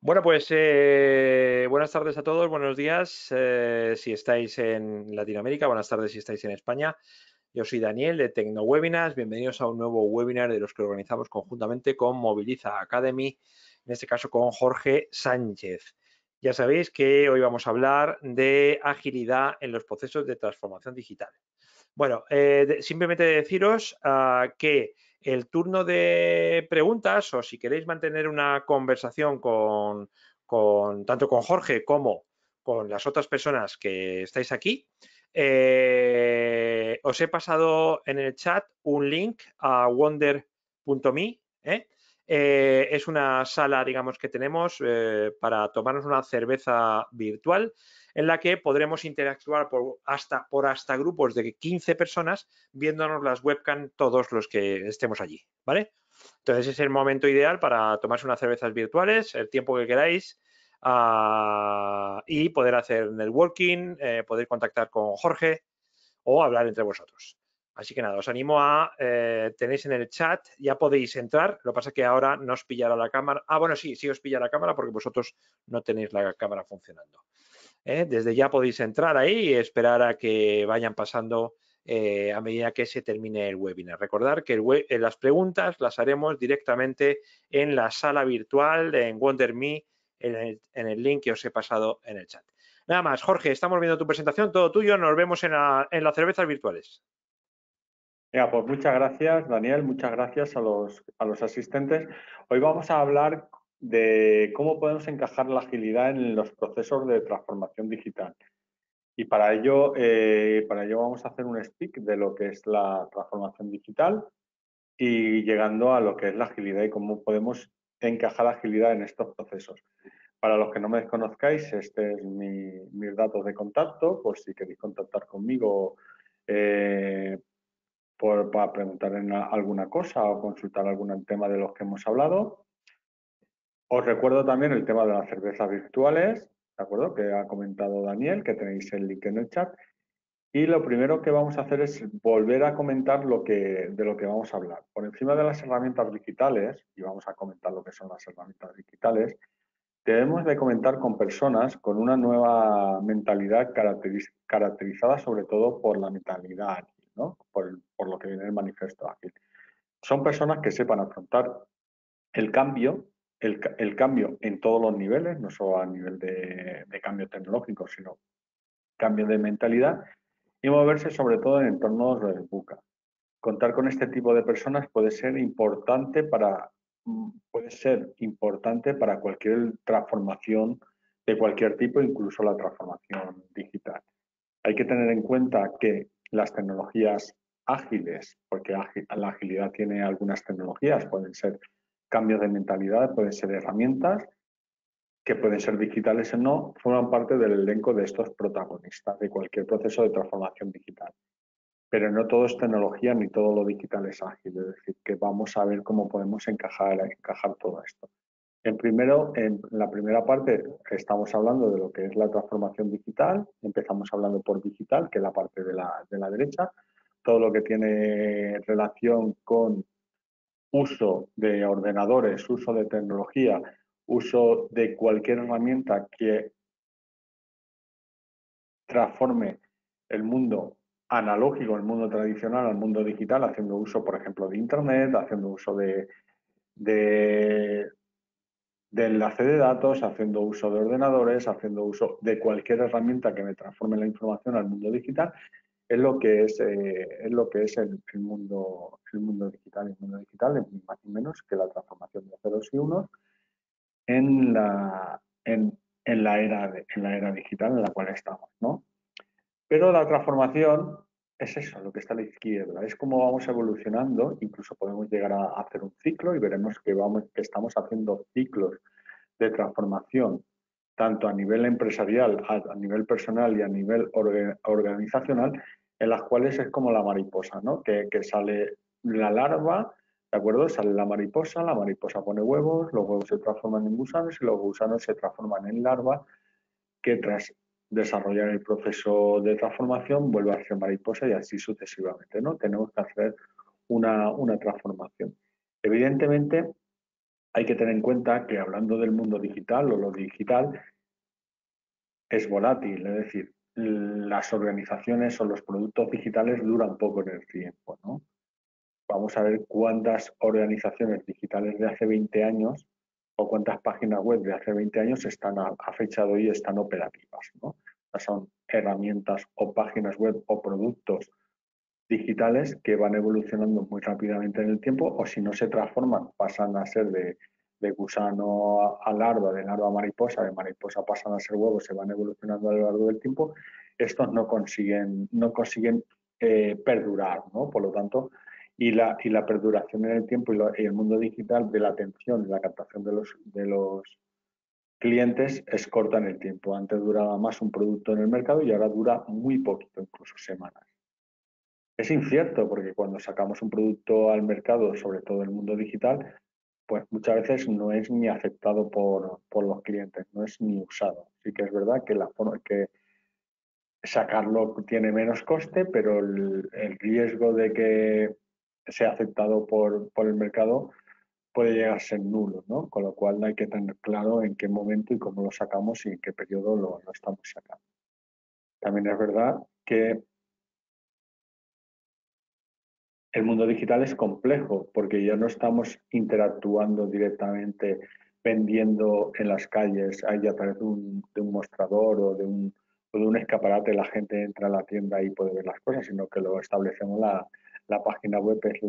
Bueno, pues buenas tardes a todos, buenos días si estáis en Latinoamérica, buenas tardes si estáis en España. Yo soy Daniel de TecnoWebinars, bienvenidos a un nuevo webinar de los que organizamos conjuntamente con Moviliza Academy, en este caso con Jorge Sánchez. Ya sabéis que hoy vamos a hablar de agilidad en los procesos de transformación digital. Bueno, simplemente deciros que el turno de preguntas, o si queréis mantener una conversación tanto con Jorge como con las otras personas que estáis aquí, os he pasado en el chat un link a wonder.me. Es una sala, digamos, que tenemos para tomarnos una cerveza virtual en la que podremos interactuar por hasta grupos de 15 personas viéndonos las webcam todos los que estemos allí, ¿vale? Entonces es el momento ideal para tomarse unas cervezas virtuales, el tiempo que queráis y poder hacer networking, poder contactar con Jorge o hablar entre vosotros. Así que nada, os animo tenéis en el chat, ya podéis entrar, lo que pasa es que ahora no os pillará la cámara. Bueno, sí os pillará la cámara porque vosotros no tenéis la cámara funcionando. Desde ya podéis entrar ahí y esperar a que vayan pasando a medida que se termine el webinar. Recordad que las preguntas las haremos directamente en la sala virtual en WonderMe, en el link que os he pasado en el chat. Nada más, Jorge, estamos viendo tu presentación, todo tuyo, nos vemos en las cervezas virtuales. Pues muchas gracias, Daniel, muchas gracias a los asistentes. Hoy vamos a hablar de cómo podemos encajar la agilidad en los procesos de transformación digital. Y para ello vamos a hacer un speak de lo que es la transformación digital y llegando a lo que es la agilidad y cómo podemos encajar la agilidad en estos procesos. Para los que no me desconozcáis, este es mis datos de contacto, por si queréis contactar conmigo para preguntar en alguna cosa o consultar algún tema de los que hemos hablado. Os recuerdo también el tema de las cervezas virtuales, ¿de acuerdo? Que ha comentado Daniel, que tenéis el link en el chat. Y lo primero que vamos a hacer es volver a comentar de lo que vamos a hablar. Por encima de las herramientas digitales, y vamos a comentar lo que son las herramientas digitales, debemos de comentar con personas con una nueva mentalidad caracterizada sobre todo por la mentalidad ágil, ¿no? Por lo que viene el manifiesto ágil. Son personas que sepan afrontar el cambio, el cambio en todos los niveles, no solo a nivel de cambio tecnológico, sino cambio de mentalidad y moverse sobre todo en entornos de VUCA. Contar con este tipo de personas puede ser importante para cualquier transformación de cualquier tipo, incluso la transformación digital. Hay que tener en cuenta que las tecnologías ágiles, porque la agilidad tiene algunas tecnologías, pueden ser cambios de mentalidad, pueden ser herramientas que pueden ser digitales o no, forman parte del elenco de estos protagonistas de cualquier proceso de transformación digital. Pero no todo es tecnología ni todo lo digital es ágil, es decir, que vamos a ver cómo podemos encajar todo esto. En la primera parte estamos hablando de lo que es la transformación digital, empezamos hablando por digital, que es la parte de la derecha, todo lo que tiene relación con uso de ordenadores, uso de tecnología, uso de cualquier herramienta que transforme el mundo analógico, el mundo tradicional al mundo digital, haciendo uso, por ejemplo, de Internet, haciendo uso de enlace de datos, haciendo uso de ordenadores, haciendo uso de cualquier herramienta que me transforme la información al mundo digital, es lo que es el mundo digital. El mundo digital es ni más ni menos que la transformación de ceros y unos en la era digital en la cual estamos, ¿no? Pero la transformación es eso, lo que está a la izquierda, es cómo vamos evolucionando, incluso podemos llegar a hacer un ciclo y veremos que estamos haciendo ciclos de transformación, tanto a nivel empresarial, a nivel personal y a nivel organizacional, en las cuales es como la mariposa, ¿no? Que sale la larva, ¿de acuerdo? Sale la mariposa pone huevos, los huevos se transforman en gusanos y los gusanos se transforman en larvas que tras desarrollar el proceso de transformación vuelve a ser mariposa y así sucesivamente, ¿no? Tenemos que hacer una transformación. Evidentemente, hay que tener en cuenta que hablando del mundo digital o lo digital es volátil, es decir, las organizaciones o los productos digitales duran poco en el tiempo, ¿no? Vamos a ver cuántas organizaciones digitales de hace 20 años o cuántas páginas web de hace 20 años están a fecha de hoy están operativas, ¿no? Son herramientas o páginas web o productos digitales que van evolucionando muy rápidamente en el tiempo o si no se transforman, pasan a ser de gusano a larva, de larva a mariposa, de mariposa pasan a ser huevos, se van evolucionando a lo largo del tiempo, estos no consiguen perdurar, ¿no? Por lo tanto, y la perduración en el tiempo y el mundo digital de la atención y la captación de los clientes es corta en el tiempo. Antes duraba más un producto en el mercado y ahora dura muy poquito, incluso semanas. Es incierto porque cuando sacamos un producto al mercado, sobre todo el mundo digital, pues muchas veces no es ni aceptado por los clientes, no es ni usado. Sí que es verdad que la forma que sacarlo tiene menos coste, pero el riesgo de que sea aceptado por el mercado puede llegar a ser nulo, ¿no? Con lo cual hay que tener claro en qué momento y cómo lo sacamos y en qué periodo lo estamos sacando. También es verdad que el mundo digital es complejo porque ya no estamos interactuando directamente vendiendo en las calles, ahí a través de un mostrador o de un escaparate la gente entra a la tienda y puede ver las cosas, sino que lo establecemos la página web es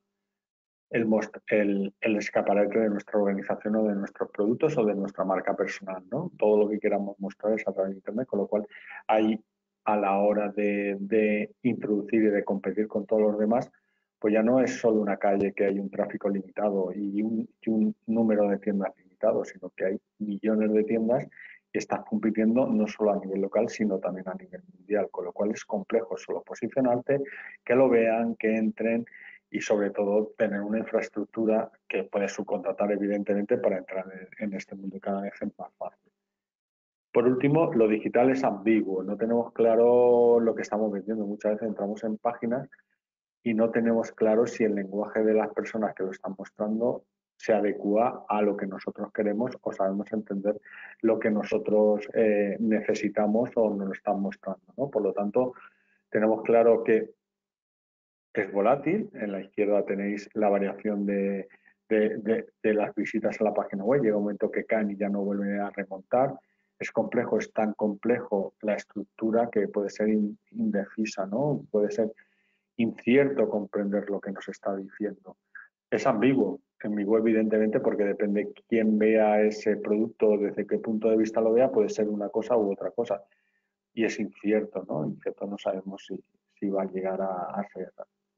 el escaparate de nuestra organización o de nuestros productos o de nuestra marca personal, ¿no? Todo lo que queramos mostrar es a través de Internet, con lo cual ahí a la hora de introducir y de competir con todos los demás, pues ya no es solo una calle que hay un tráfico limitado y un número de tiendas limitado, sino que hay millones de tiendas que están compitiendo no solo a nivel local, sino también a nivel mundial, con lo cual es complejo solo posicionarte, que lo vean, que entren y sobre todo tener una infraestructura que puedes subcontratar evidentemente para entrar en este mundo cada vez es más fácil. Por último, lo digital es ambiguo, no tenemos claro lo que estamos vendiendo. Muchas veces entramos en páginas y no tenemos claro si el lenguaje de las personas que lo están mostrando se adecua a lo que nosotros queremos o sabemos entender lo que nosotros necesitamos o nos lo están mostrando, ¿no? Por lo tanto, tenemos claro que es volátil. En la izquierda tenéis la variación de las visitas a la página web. Llega un momento que caen y ya no vuelven a remontar. Es complejo, es tan complejo la estructura que puede ser indecisa, ¿no? Puede ser incierto comprender lo que nos está diciendo. Es ambiguo, evidentemente, porque depende quién vea ese producto, desde qué punto de vista lo vea, puede ser una cosa u otra cosa. Y es incierto, ¿no? Incierto, no sabemos si va a llegar a ser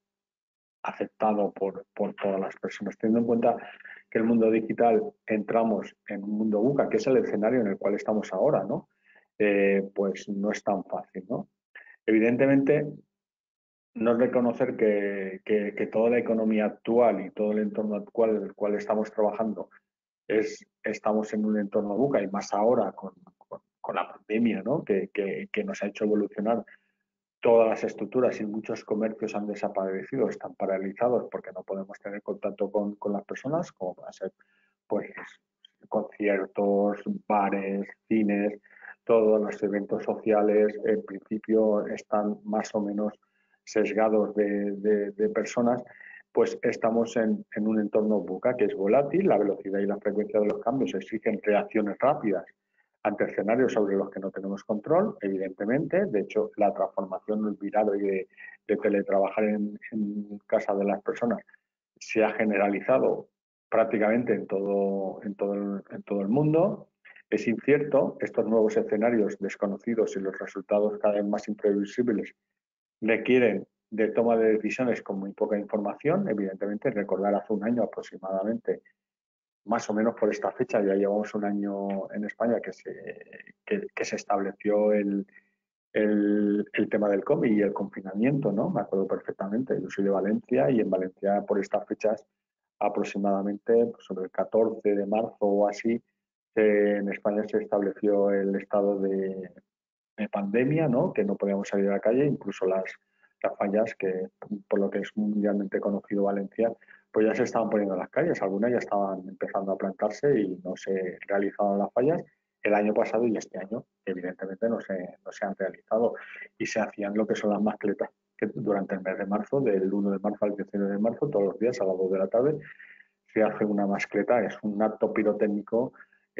aceptado por todas las personas. Teniendo en cuenta que el mundo digital entramos en un mundo VUCA, que es el escenario en el cual estamos ahora, ¿no? Pues no es tan fácil, ¿no? Evidentemente, no es reconocer que toda la economía actual y todo el entorno actual en el cual estamos trabajando estamos en un entorno VUCA y más ahora con la pandemia, ¿no? Que nos ha hecho evolucionar todas las estructuras y muchos comercios han desaparecido, están paralizados porque no podemos tener contacto con las personas, como van a ser pues, conciertos, bares, cines, todos los eventos sociales, en principio están más o menos sesgados de personas, pues estamos en un entorno VUCA que es volátil, la velocidad y la frecuencia de los cambios exigen reacciones rápidas ante escenarios sobre los que no tenemos control, evidentemente. De hecho, la transformación del virado y de teletrabajar en casa de las personas se ha generalizado prácticamente en todo el mundo. Es incierto, estos nuevos escenarios desconocidos y los resultados cada vez más imprevisibles requieren de toma de decisiones con muy poca información. Evidentemente, recordar hace un año aproximadamente, más o menos por esta fecha, ya llevamos un año en España que se estableció el tema del COVID y el confinamiento, ¿no? Me acuerdo perfectamente. Yo soy de Valencia y en Valencia por estas fechas aproximadamente pues, sobre el 14 de marzo o así, en España se estableció el estado de pandemia, ¿no? Que no podíamos salir a la calle, incluso las fallas, que por lo que es mundialmente conocido Valencia, pues ya se estaban poniendo en las calles, algunas ya estaban empezando a plantarse y no se realizaban las fallas el año pasado y este año, evidentemente, no se han realizado y se hacían lo que son las mascletas, que durante el mes de marzo, del 1 de marzo al 19 de marzo, todos los días a las 2 de la tarde, se hace una mascleta, es un acto pirotécnico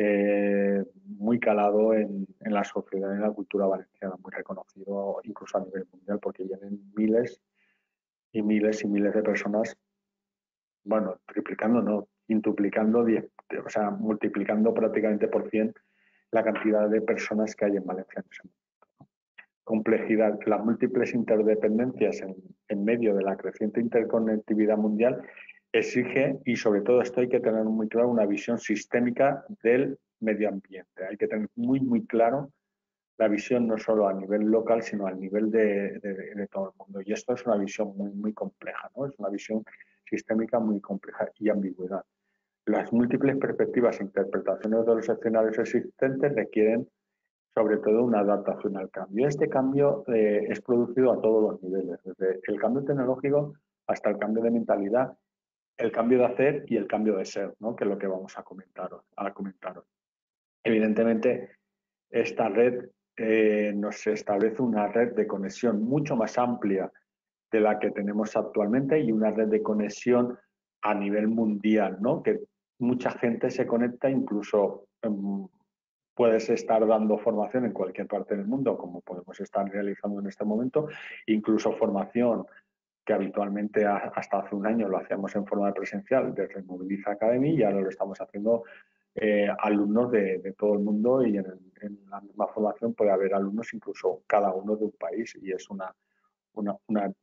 muy calado en la sociedad y en la cultura valenciana, muy reconocido incluso a nivel mundial, porque vienen miles y miles y miles de personas, bueno, triplicando, no, quintuplicando, o sea, multiplicando prácticamente por 100 la cantidad de personas que hay en Valencia en ese momento. Complejidad, las múltiples interdependencias en medio de la creciente interconectividad mundial exige, y sobre todo esto hay que tener muy claro, una visión sistémica del medio ambiente. Hay que tener muy, muy claro la visión no solo a nivel local, sino a nivel de todo el mundo. Y esto es una visión muy, muy compleja, ¿no? Es una visión sistémica muy compleja y ambigüedad. Las múltiples perspectivas e interpretaciones de los escenarios existentes requieren sobre todo una adaptación al cambio. Este cambio es producido a todos los niveles, desde el cambio tecnológico hasta el cambio de mentalidad, el cambio de hacer y el cambio de ser, ¿no? Que es lo que vamos a comentaros. Evidentemente, esta red nos establece una red de conexión mucho más amplia de la que tenemos actualmente y una red de conexión a nivel mundial, ¿no? Que mucha gente se conecta, incluso puedes estar dando formación en cualquier parte del mundo, como podemos estar realizando en este momento, incluso formación que habitualmente hasta hace un año lo hacíamos en forma presencial desde Moviliza Academy y ahora lo estamos haciendo alumnos de todo el mundo y en la misma formación puede haber alumnos incluso cada uno de un país y es una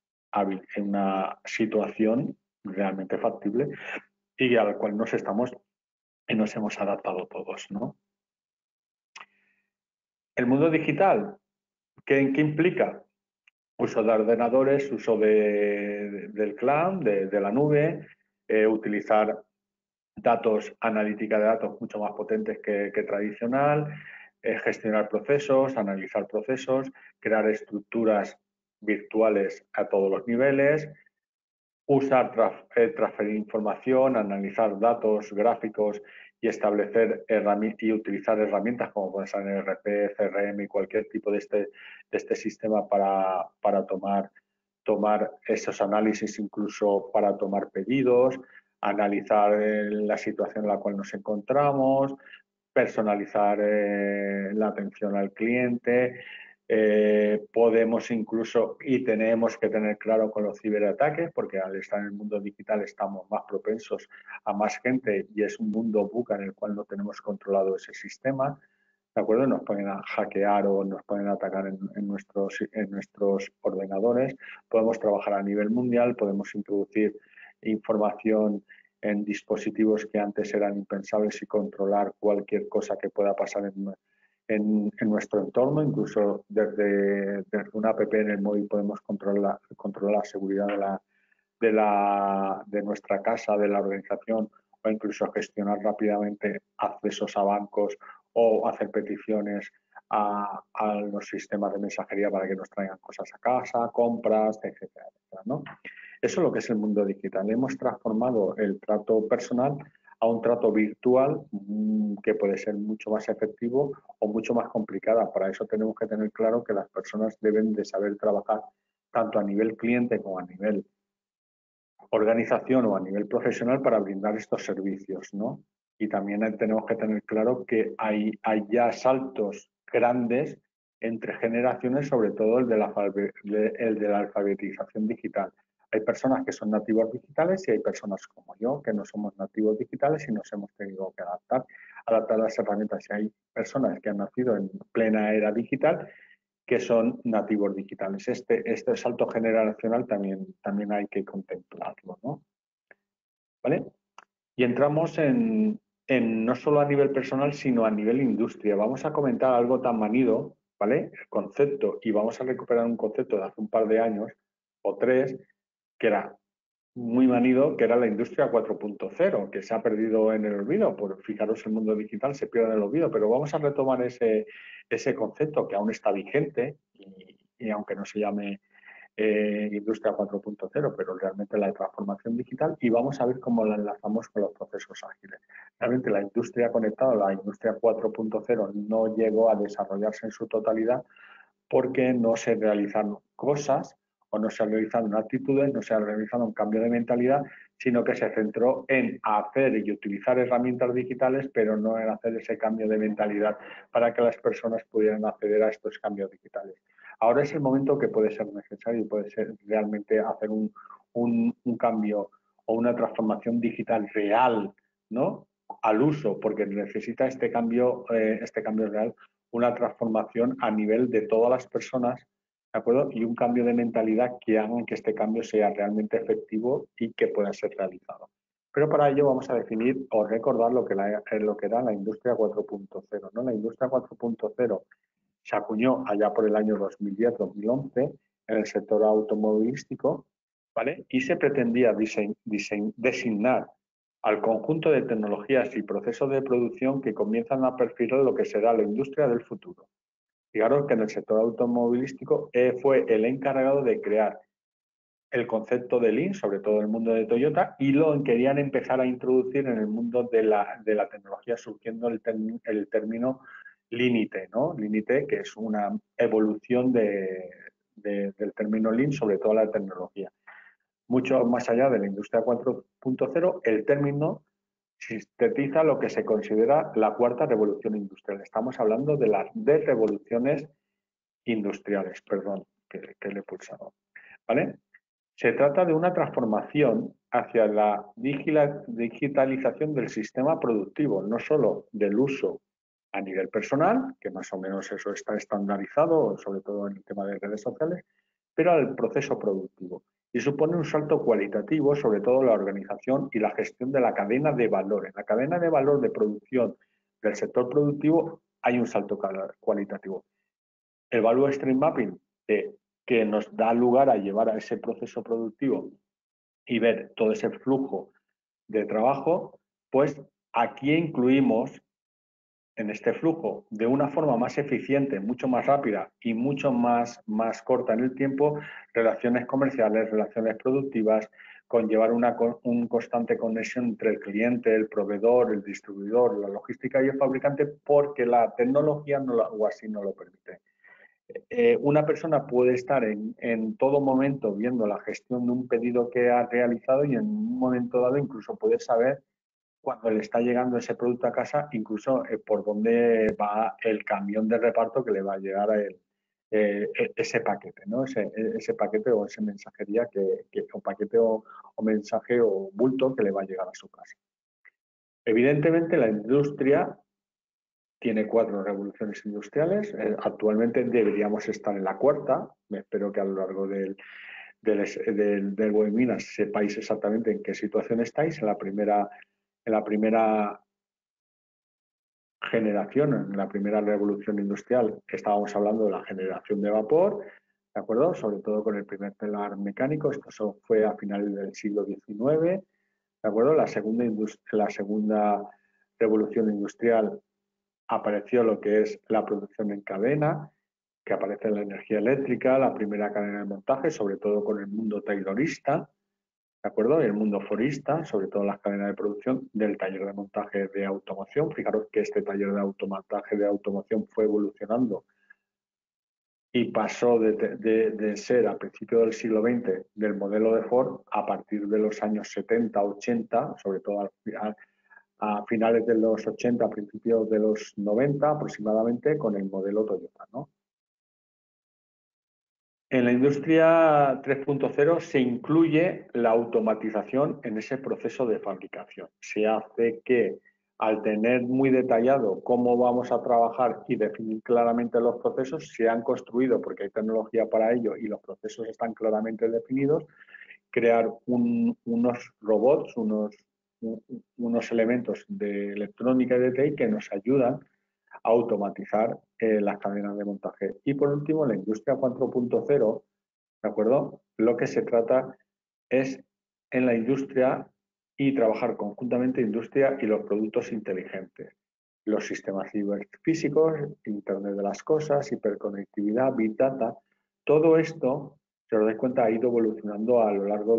situación realmente factible y a la cual nos hemos adaptado todos, ¿no? El mundo digital, ¿qué implica? Uso de ordenadores, uso del cloud, de la nube, utilizar datos, analítica de datos mucho más potentes que tradicional, gestionar procesos, analizar procesos, crear estructuras virtuales a todos los niveles, transferir información, analizar datos, gráficos y establecer y utilizar herramientas como pueden ser ERP, CRM y cualquier tipo de este sistema para tomar esos análisis, incluso para tomar pedidos, analizar la situación en la cual nos encontramos, personalizar la atención al cliente. Podemos incluso y tenemos que tener claro con los ciberataques, porque al estar en el mundo digital estamos más propensos a más gente y es un mundo VUCA en el cual no tenemos controlado ese sistema. ¿De acuerdo? Nos pueden hackear o nos pueden atacar en nuestros ordenadores. Podemos trabajar a nivel mundial, podemos introducir información en dispositivos que antes eran impensables y controlar cualquier cosa que pueda pasar en nuestro entorno. Incluso desde una app en el móvil podemos controlar la seguridad de nuestra casa, de la organización, o incluso gestionar rápidamente accesos a bancos o hacer peticiones a los sistemas de mensajería para que nos traigan cosas a casa, compras, etcétera, etcétera, ¿no? Eso es lo que es el mundo digital. Hemos transformado el trato personal a un trato virtual que puede ser mucho más efectivo o mucho más complicada. Para eso tenemos que tener claro que las personas deben de saber trabajar tanto a nivel cliente como a nivel organización o a nivel profesional para brindar estos servicios, ¿no? Y también tenemos que tener claro que hay ya saltos grandes entre generaciones, sobre todo el de la alfabetización digital. Hay personas que son nativos digitales y hay personas como yo que no somos nativos digitales y nos hemos tenido que adaptar a las herramientas. Y hay personas que han nacido en plena era digital que son nativos digitales. Este salto generacional también hay que contemplarlo, ¿no? ¿Vale? Y entramos no solo a nivel personal, sino a nivel industria. Vamos a comentar algo tan manido, ¿vale? El concepto, y vamos a recuperar un concepto de hace un par de años o 3, que era muy manido, que era la industria 4.0, que se ha perdido en el olvido. Fijaros, el mundo digital se pierde en el olvido, pero vamos a retomar ese concepto que aún está vigente y aunque no se llame Industria 4.0, pero realmente la transformación digital, y vamos a ver cómo la enlazamos con los procesos ágiles. Realmente la industria conectada, la industria 4.0 no llegó a desarrollarse en su totalidad porque no se realizaron cosas o no se realizaron actitudes, no se realizaron un cambio de mentalidad, sino que se centró en hacer y utilizar herramientas digitales, pero no en hacer ese cambio de mentalidad para que las personas pudieran acceder a estos cambios digitales. Ahora es el momento que puede ser necesario y puede ser realmente hacer un cambio o una transformación digital real, ¿no?, al uso, porque necesita este cambio real, una transformación a nivel de todas las personas, ¿de acuerdo? Y un cambio de mentalidad que hagan que este cambio sea realmente efectivo y que pueda ser realizado. Pero para ello vamos a definir o recordar lo que era la industria 4.0, ¿no? La industria 4.0 se acuñó allá por el año 2010-2011 en el sector automovilístico, ¿vale? Y se pretendía designar al conjunto de tecnologías y procesos de producción que comienzan a perfilar lo que será la industria del futuro. Fijaros que en el sector automovilístico fue el encargado de crear el concepto de Lean, sobre todo en el mundo de Toyota, y lo querían empezar a introducir en el mundo de la tecnología, surgiendo el término Lean IT, ¿no? Lean IT, que es una evolución del término Lean sobre toda la tecnología. Mucho más allá de la industria 4.0, el término sintetiza lo que se considera la cuarta revolución industrial. Estamos hablando de las revoluciones industriales, perdón, que le he pulsado, ¿vale? Se trata de una transformación hacia la digitalización del sistema productivo, no solo del uso a nivel personal, que más o menos eso está estandarizado, sobre todo en el tema de redes sociales, pero al proceso productivo. Y supone un salto cualitativo, sobre todo la organización y la gestión de la cadena de valor. En la cadena de valor de producción del sector productivo hay un salto cualitativo. El Value Stream Mapping, que nos da lugar a llevar a ese proceso productivo y ver todo ese flujo de trabajo, pues aquí incluimos en este flujo de una forma más eficiente, mucho más rápida y mucho más corta en el tiempo, relaciones comerciales, relaciones productivas, con llevar una constante conexión entre el cliente, el proveedor, el distribuidor, la logística y el fabricante, porque la tecnología o así no lo permite. Una persona puede estar en todo momento viendo la gestión de un pedido que ha realizado y en un momento dado incluso puede saber cuando le está llegando ese producto a casa, incluso por dónde va el camión de reparto que le va a llegar a él ese paquete, ¿no? Ese paquete o esa mensajería o paquete o mensaje o bulto que le va a llegar a su casa. Evidentemente la industria tiene 4 revoluciones industriales. Actualmente deberíamos estar en la cuarta. Espero que a lo largo del webinar sepáis exactamente en qué situación estáis. En la primera generación, en la primera revolución industrial, estábamos hablando de la generación de vapor, ¿de acuerdo? Sobre todo con el primer telar mecánico. Esto fue a finales del siglo XIX, ¿de acuerdo? La segunda revolución industrial apareció lo que es la producción en cadena, que aparece en la energía eléctrica, la primera cadena de montaje, sobre todo con el mundo taylorista, ¿de acuerdo? Y el mundo forista, sobre todo las cadenas de producción del taller de montaje de automoción. Fijaros que este taller de montaje de automoción fue evolucionando y pasó de ser a principios del siglo XX del modelo de Ford a partir de los años 70, 80, sobre todo a finales de los 80, a principios de los 90 aproximadamente, con el modelo Toyota, ¿no? En la industria 3.0 se incluye la automatización en ese proceso de fabricación. Se hace que, al tener muy detallado cómo vamos a trabajar y definir claramente los procesos, se han construido, porque hay tecnología para ello y los procesos están claramente definidos, crear unos robots, unos elementos de electrónica y de TI que nos ayudan a automatizar las cadenas de montaje. Y por último, la industria 4.0, ¿de acuerdo? Lo que se trata es en la industria y trabajar conjuntamente industria y los productos inteligentes. Los sistemas ciberfísicos, Internet de las cosas, hiperconectividad, Big Data, todo esto si os dais cuenta, ha ido evolucionando a lo largo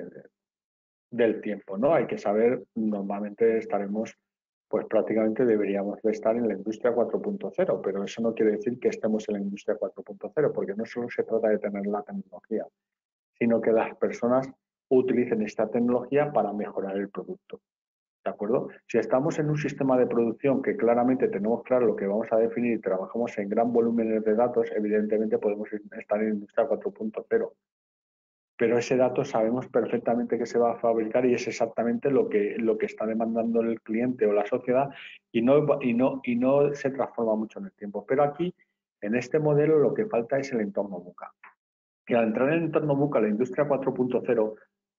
del tiempo, ¿no? Hay que saber, normalmente estaremos, pues prácticamente deberíamos de estar en la industria 4.0, pero eso no quiere decir que estemos en la industria 4.0, porque no solo se trata de tener la tecnología, sino que las personas utilicen esta tecnología para mejorar el producto. ¿De acuerdo? Si estamos en un sistema de producción que claramente tenemos claro lo que vamos a definir y trabajamos en gran volúmenes de datos, evidentemente podemos estar en industria 4.0. Pero ese dato sabemos perfectamente que se va a fabricar y es exactamente lo que está demandando el cliente o la sociedad y no se transforma mucho en el tiempo. Pero aquí, en este modelo, lo que falta es el entorno VUCA. Y al entrar en el entorno VUCA, la industria 4.0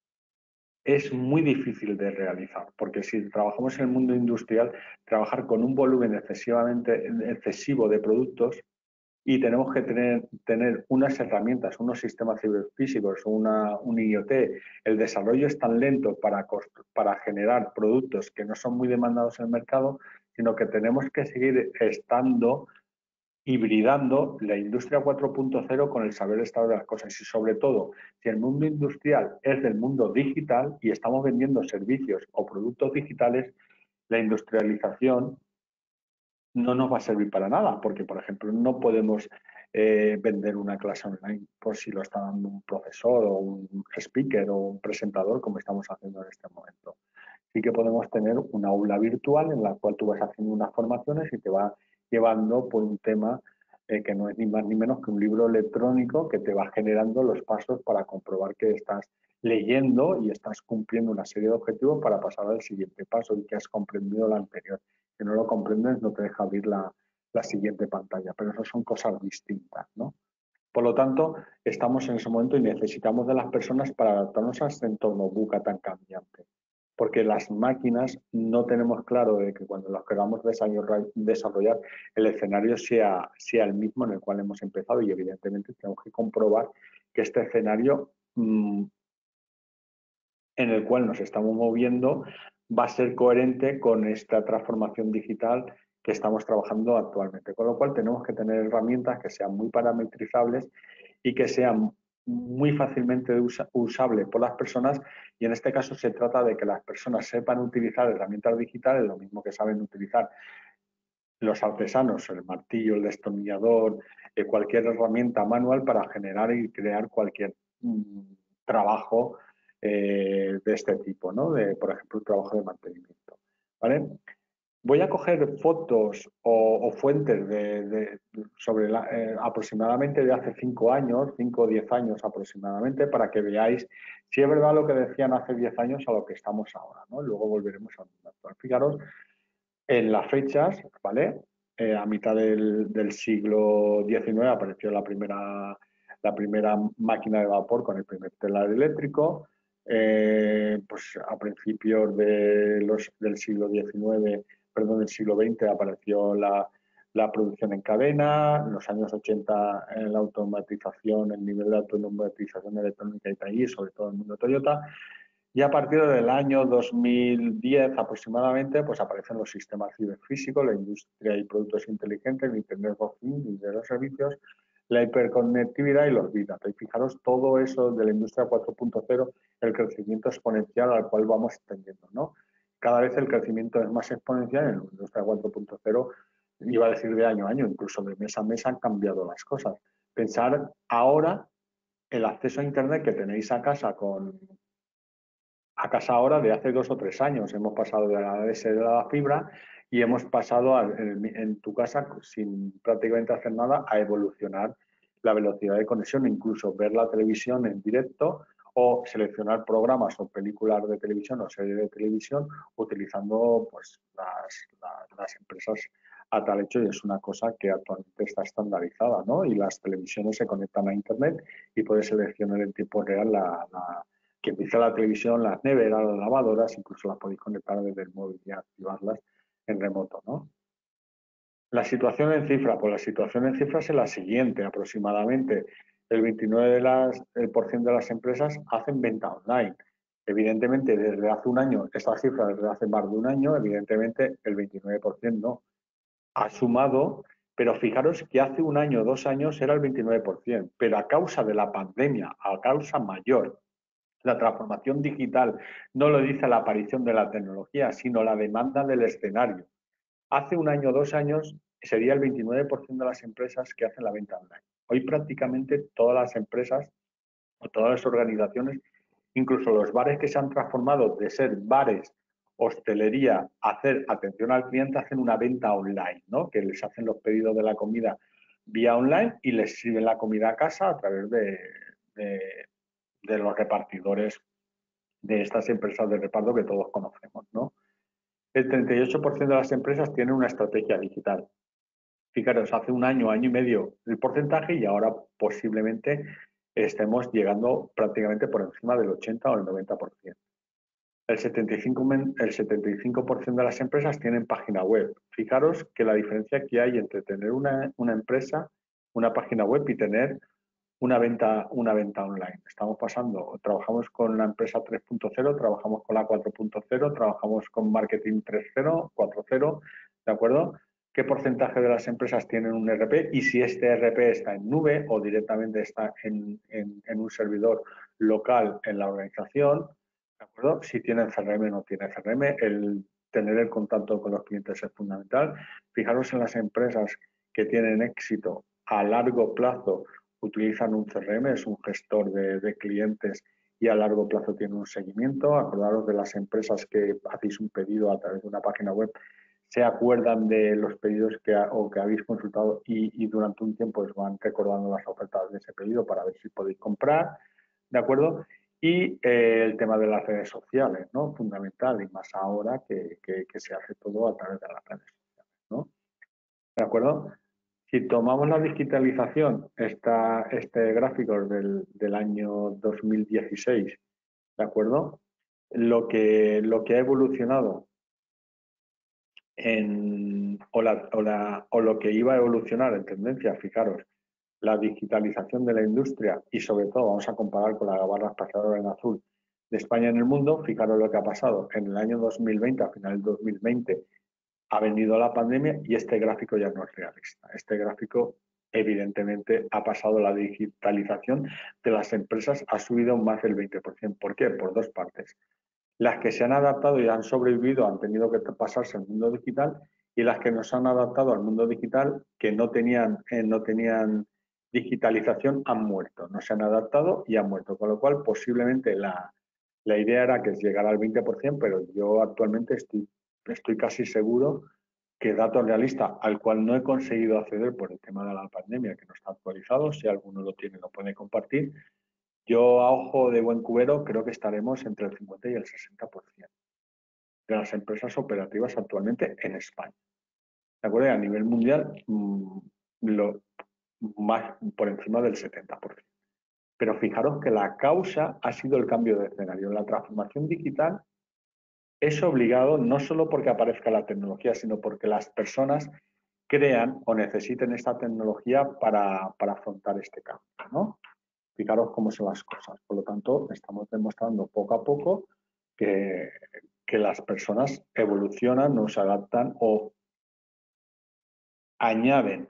es muy difícil de realizar, porque si trabajamos en el mundo industrial, trabajar con un volumen excesivo de productos y tenemos que tener unas herramientas, unos sistemas ciberfísicos, un IoT. El desarrollo es tan lento para generar productos que no son muy demandados en el mercado, sino que tenemos que seguir estando hibridando la industria 4.0 con el saber estado de las cosas y sobre todo si el mundo industrial es del mundo digital y estamos vendiendo servicios o productos digitales, la industrialización no nos va a servir para nada porque, por ejemplo, no podemos vender una clase online por si lo está dando un profesor o un speaker o un presentador como estamos haciendo en este momento. Sí que podemos tener una aula virtual en la cual tú vas haciendo unas formaciones y te va llevando por un tema que no es ni más ni menos que un libro electrónico que te va generando los pasos para comprobar que estás leyendo y estás cumpliendo una serie de objetivos para pasar al siguiente paso y que has comprendido la anterior. Si no lo comprendes, no te deja abrir la siguiente pantalla, pero eso son cosas distintas, ¿no? Por lo tanto, estamos en ese momento y necesitamos de las personas para adaptarnos a este entorno VUCA tan cambiante. Porque las máquinas no tenemos claro de que cuando las queramos desarrollar el escenario sea el mismo en el cual hemos empezado y evidentemente tenemos que comprobar que este escenario en el cual nos estamos moviendo va a ser coherente con esta transformación digital que estamos trabajando actualmente. Con lo cual tenemos que tener herramientas que sean muy parametrizables y que sean muy fácilmente usables por las personas y en este caso se trata de que las personas sepan utilizar herramientas digitales, lo mismo que saben utilizar los artesanos, el martillo, el destornillador, cualquier herramienta manual para generar y crear cualquier trabajo de este tipo, ¿no? Por ejemplo, el trabajo de mantenimiento. ¿Vale? Voy a coger fotos o fuentes sobre aproximadamente de hace 5 años, 5 o 10 años aproximadamente, para que veáis si es verdad lo que decían hace 10 años a lo que estamos ahora, ¿no? Luego volveremos a mundo actual. Fijaros en las fechas, ¿vale? A mitad del siglo XIX apareció la primera máquina de vapor con el primer telar eléctrico. Pues a principios del siglo XIX, perdón, del siglo XX apareció la producción en cadena. En los años 80 la automatización, el nivel de automatización electrónica y TI, sobre todo en el mundo Toyota. Y a partir del año 2010 aproximadamente, pues aparecen los sistemas ciberfísicos, la industria y productos inteligentes, el Internet of Things, de los servicios, la hiperconectividad y los Big Data. Y fijaros todo eso de la industria 4.0, el crecimiento exponencial al cual vamos tendiendo, ¿no? Cada vez el crecimiento es más exponencial en la industria 4.0, iba a decir de año a año, incluso de mes a mes han cambiado las cosas. Pensar ahora el acceso a Internet que tenéis a casa ahora de hace 2 o 3 años. Hemos pasado de la ADSL a la fibra y hemos pasado en tu casa, sin prácticamente hacer nada, a evolucionar la velocidad de conexión, incluso ver la televisión en directo o seleccionar programas o películas de televisión o series de televisión utilizando pues, las empresas a tal hecho y es una cosa que actualmente está estandarizada, ¿no? Y las televisiones se conectan a Internet y puedes seleccionar en tiempo real que empieza la televisión, las neveras, las lavadoras, incluso las podéis conectar desde el móvil y activarlas en remoto, ¿no? La situación en cifras, pues la situación en cifras es la siguiente, aproximadamente el 29% de las empresas hacen venta online. Evidentemente, desde hace un año, esta cifra desde hace más de un año, evidentemente el 29% no. Ha sumado Pero fijaros que hace un año o 2 años era el 29%, pero a causa de la pandemia, a causa mayor, la transformación digital no lo dice la aparición de la tecnología, sino la demanda del escenario. Hace un año o 2 años sería el 29% de las empresas que hacen la venta online. Hoy prácticamente todas las empresas o todas las organizaciones, incluso los bares que se han transformado de ser bares, hostelería, a hacer atención al cliente, hacen una venta online, ¿no? Que les hacen los pedidos de la comida vía online y les sirven la comida a casa a través de los repartidores de estas empresas de reparto que todos conocemos, ¿no? El 38% de las empresas tienen una estrategia digital. Fijaros, hace un año, año y medio el porcentaje y ahora posiblemente estemos llegando prácticamente por encima del 80 o el 90%. El 75% de las empresas tienen página web. Fijaros que la diferencia que hay entre tener una empresa, una página web y tener una venta online. Estamos pasando, trabajamos con la empresa 3.0, trabajamos con la 4.0, trabajamos con marketing 3.0, 4.0, ¿de acuerdo? ¿Qué porcentaje de las empresas tienen un ERP? Y si este ERP está en nube o directamente está en un servidor local en la organización, ¿de acuerdo? Si tienen CRM o no tienen CRM, el tener el contacto con los clientes es fundamental. Fijaros en las empresas que tienen éxito a largo plazo, utilizan un CRM, es un gestor de clientes y a largo plazo tiene un seguimiento. Acordaros de las empresas que hacéis un pedido a través de una página web, se acuerdan de los pedidos que habéis consultado y durante un tiempo os van recordando las ofertas de ese pedido para ver si podéis comprar, ¿de acuerdo? Y el tema de las redes sociales, ¿no? Fundamental, y más ahora que se hace todo a través de las redes sociales, ¿no? ¿De acuerdo? Si tomamos la digitalización, este gráfico del año 2016, ¿de acuerdo? Lo que ha evolucionado o lo que iba a evolucionar en tendencia, fijaros, la digitalización de la industria y sobre todo vamos a comparar con la barra espaciadora en azul de España en el mundo, fijaros lo que ha pasado en el año 2020, a final del 2020, ha venido la pandemia y este gráfico ya no es realista. Este gráfico, evidentemente, ha pasado la digitalización de las empresas, ha subido más del 20%. ¿Por qué? Por dos partes. Las que se han adaptado y han sobrevivido han tenido que pasarse al mundo digital y las que nos han adaptado al mundo digital que no tenían digitalización han muerto, no se han adaptado y han muerto. Con lo cual, posiblemente la idea era que llegara al 20%, pero yo actualmente estoy casi seguro que datos realistas, al cual no he conseguido acceder por el tema de la pandemia, que no está actualizado, si alguno lo tiene lo puede compartir, yo a ojo de buen cubero creo que estaremos entre el 50 y el 60% de las empresas operativas actualmente en España. ¿De acuerdo? Y a nivel mundial, más por encima del 70%. Pero fijaros que la causa ha sido el cambio de escenario. La transformación digital es obligado no solo porque aparezca la tecnología, sino porque las personas crean o necesiten esta tecnología para afrontar este cambio, ¿no? Fijaros cómo son las cosas. Por lo tanto, estamos demostrando poco a poco que las personas evolucionan o se adaptan o añaden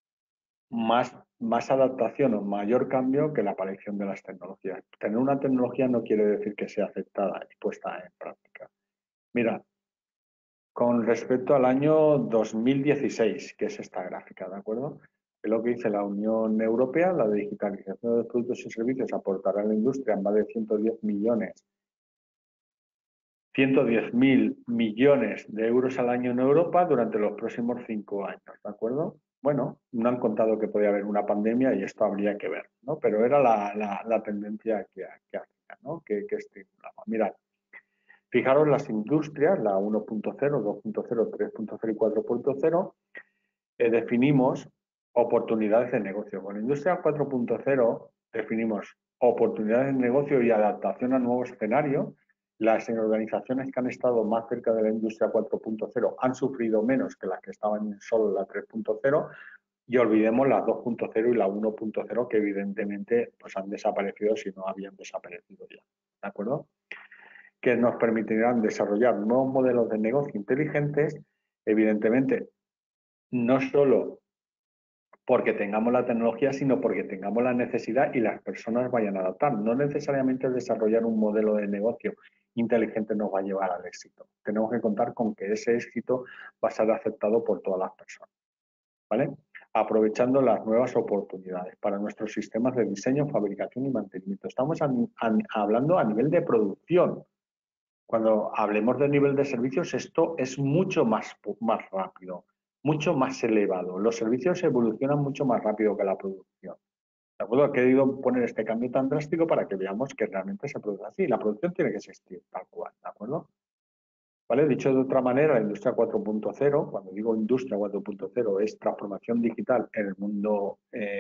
más adaptación o mayor cambio que la aparición de las tecnologías. Tener una tecnología no quiere decir que sea aceptada y puesta en práctica. Mira, con respecto al año 2016, que es esta gráfica, ¿de acuerdo? Es lo que dice la Unión Europea, la digitalización de los productos y servicios aportará a la industria más de 110.000 millones de euros al año en Europa durante los próximos 5 años, ¿de acuerdo? Bueno, no han contado que podía haber una pandemia y esto habría que ver, ¿no? Pero era la tendencia que hacía, ¿no? Que estimulaba. Mirad, fijaros las industrias, la 1.0, 2.0, 3.0 y 4.0, definimos oportunidades de negocio. Con la industria 4.0 definimos oportunidades de negocio y adaptación a nuevos escenarios. Las organizaciones que han estado más cerca de la industria 4.0 han sufrido menos que las que estaban en solo la 3.0 y olvidemos las 2.0 y la 1.0 que evidentemente pues han desaparecido si no habían desaparecido ya. ¿De acuerdo? Que nos permitirán desarrollar nuevos modelos de negocio inteligentes, evidentemente no solo porque tengamos la tecnología, sino porque tengamos la necesidad y las personas vayan a adaptar. No necesariamente desarrollar un modelo de negocio inteligente nos va a llevar al éxito. Tenemos que contar con que ese éxito va a ser aceptado por todas las personas, ¿vale? Aprovechando las nuevas oportunidades para nuestros sistemas de diseño, fabricación y mantenimiento. Estamos hablando a nivel de producción. Cuando hablemos de nivel de servicios, esto es mucho más rápido, mucho más elevado. Los servicios evolucionan mucho más rápido que la producción. ¿De acuerdo? He querido poner este cambio tan drástico para que veamos que realmente se produce así. La producción tiene que existir tal cual, ¿de acuerdo? ¿Vale? Dicho de otra manera, la industria 4.0, cuando digo industria 4.0, es transformación digital en el mundo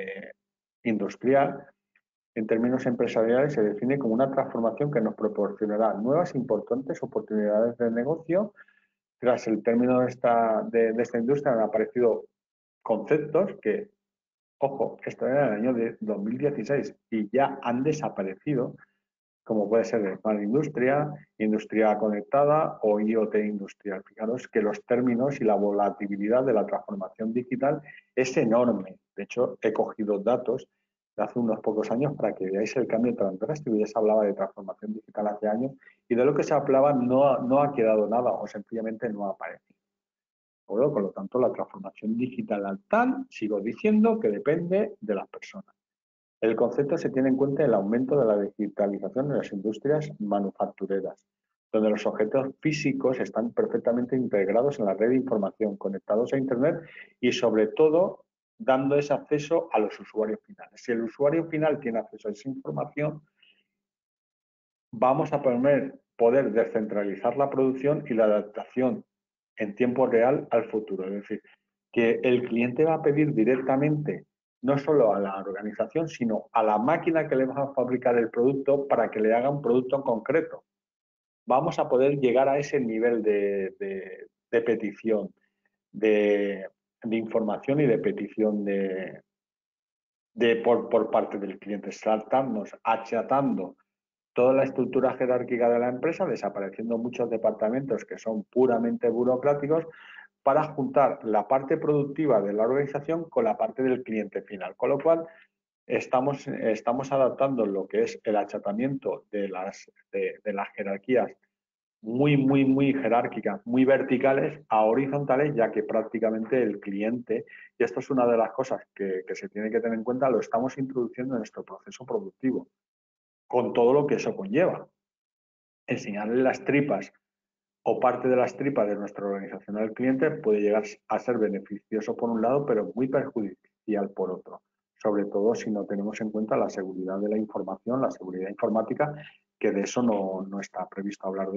industrial. En términos empresariales se define como una transformación que nos proporcionará nuevas importantes oportunidades de negocio. Tras el término de esta industria han aparecido conceptos que, ojo, esto era en el año de 2016 y ya han desaparecido, como puede ser Smart Industria, Industria Conectada o IoT Industrial. Fijaros que los términos y la volatilidad de la transformación digital es enorme. De hecho, he cogido datos de hace unos pocos años para que veáis el cambio tan drástico. Ya se hablaba de transformación digital hace años y de lo que se hablaba no ha quedado nada o sencillamente no ha aparecido. Por lo tanto, la transformación digital al tal, sigo diciendo que depende de las personas. El concepto se tiene en cuenta el aumento de la digitalización en las industrias manufactureras, donde los objetos físicos están perfectamente integrados en la red de información, conectados a Internet y, sobre todo, dando ese acceso a los usuarios finales. Si el usuario final tiene acceso a esa información, vamos a poder descentralizar la producción y la adaptación en tiempo real al futuro. Es decir, que el cliente va a pedir directamente no solo a la organización, sino a la máquina que le va a fabricar el producto para que le haga un producto en concreto. Vamos a poder llegar a ese nivel de petición, de información y de petición por parte del cliente, saltarnos, achatando toda la estructura jerárquica de la empresa, desapareciendo muchos departamentos que son puramente burocráticos, para juntar la parte productiva de la organización con la parte del cliente final. Con lo cual, estamos adaptando lo que es el achatamiento de las jerarquías muy jerárquicas, muy verticales a horizontales, ya que prácticamente el cliente, y esto es una de las cosas que se tiene que tener en cuenta, lo estamos introduciendo en nuestro proceso productivo, con todo lo que eso conlleva. Enseñarle las tripas o parte de las tripas de nuestra organización al cliente puede llegar a ser beneficioso por un lado, pero muy perjudicial por otro. Sobre todo si no tenemos en cuenta la seguridad de la información, la seguridad informática, que de eso no está previsto hablar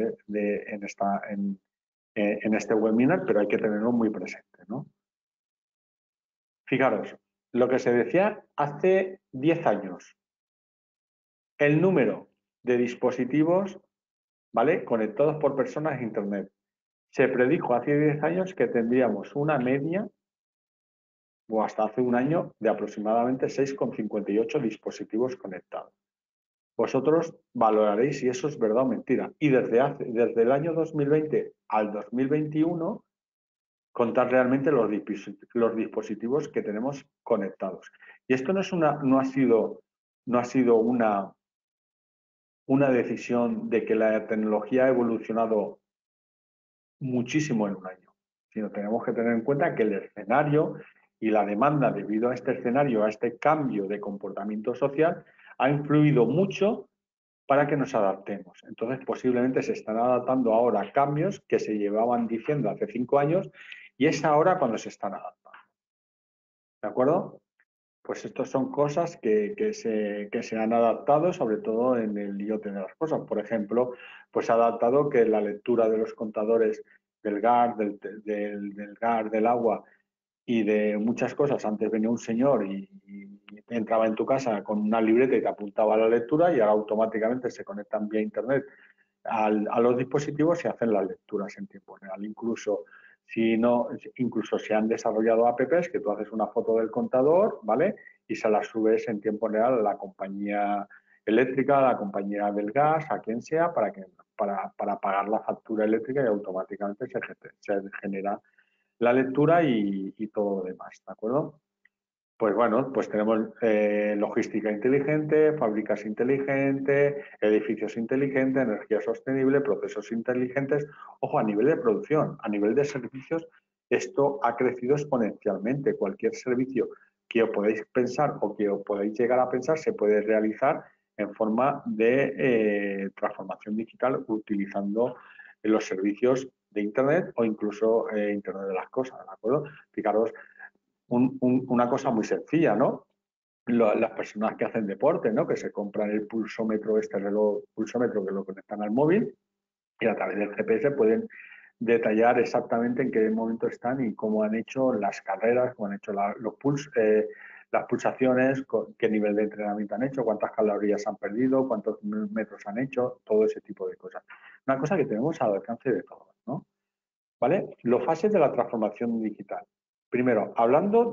en este webinar, pero hay que tenerlo muy presente, ¿no? Fijaros, lo que se decía hace 10 años, el número de dispositivos, ¿vale?, conectados por personas a Internet. Se predijo hace 10 años que tendríamos una media, o hasta hace un año, de aproximadamente 6,58 dispositivos conectados. Vosotros valoraréis si eso es verdad o mentira. Y desde el año 2020 al 2021, contar realmente los dispositivos que tenemos conectados. Y esto no ha sido una decisión de que la tecnología ha evolucionado muchísimo en un año, sino tenemos que tener en cuenta que el escenario y la demanda debido a este escenario, a este cambio de comportamiento social, ha influido mucho para que nos adaptemos. Entonces, posiblemente se están adaptando ahora cambios que se llevaban diciendo hace 5 años y es ahora cuando se están adaptando. ¿De acuerdo? Pues estas son cosas que se han adaptado, sobre todo en el IoT de las cosas. Por ejemplo, pues ha adaptado que la lectura de los contadores del gas, del gas, del agua y de muchas cosas. Antes venía un señor y entraba en tu casa con una libreta y te apuntaba a la lectura y ahora automáticamente se conectan vía internet a los dispositivos y hacen las lecturas en tiempo real. Incluso se han desarrollado apps que tú haces una foto del contador, ¿vale?, y se las subes en tiempo real a la compañía eléctrica, a la compañía del gas, a quien sea, para pagar la factura eléctrica y automáticamente se genera la lectura y todo lo demás, ¿de acuerdo? Pues bueno, pues tenemos logística inteligente, fábricas inteligentes, edificios inteligentes, energía sostenible, procesos inteligentes. Ojo, a nivel de producción, a nivel de servicios, esto ha crecido exponencialmente. Cualquier servicio que os podáis pensar o que os podáis llegar a pensar se puede realizar en forma de transformación digital utilizando los servicios de Internet o incluso Internet de las cosas, ¿de acuerdo? Fijaros, una cosa muy sencilla, ¿no? Las personas que hacen deporte, ¿no? Que se compran el pulsómetro, este reloj pulsómetro que lo conectan al móvil y a través del GPS pueden detallar exactamente en qué momento están y cómo han hecho las carreras, cómo han hecho las pulsaciones, qué nivel de entrenamiento han hecho, cuántas calorías han perdido, cuántos metros han hecho, todo ese tipo de cosas. Una cosa que tenemos al alcance de todos, ¿no? ¿Vale? Los fases de la transformación digital. Primero, hablando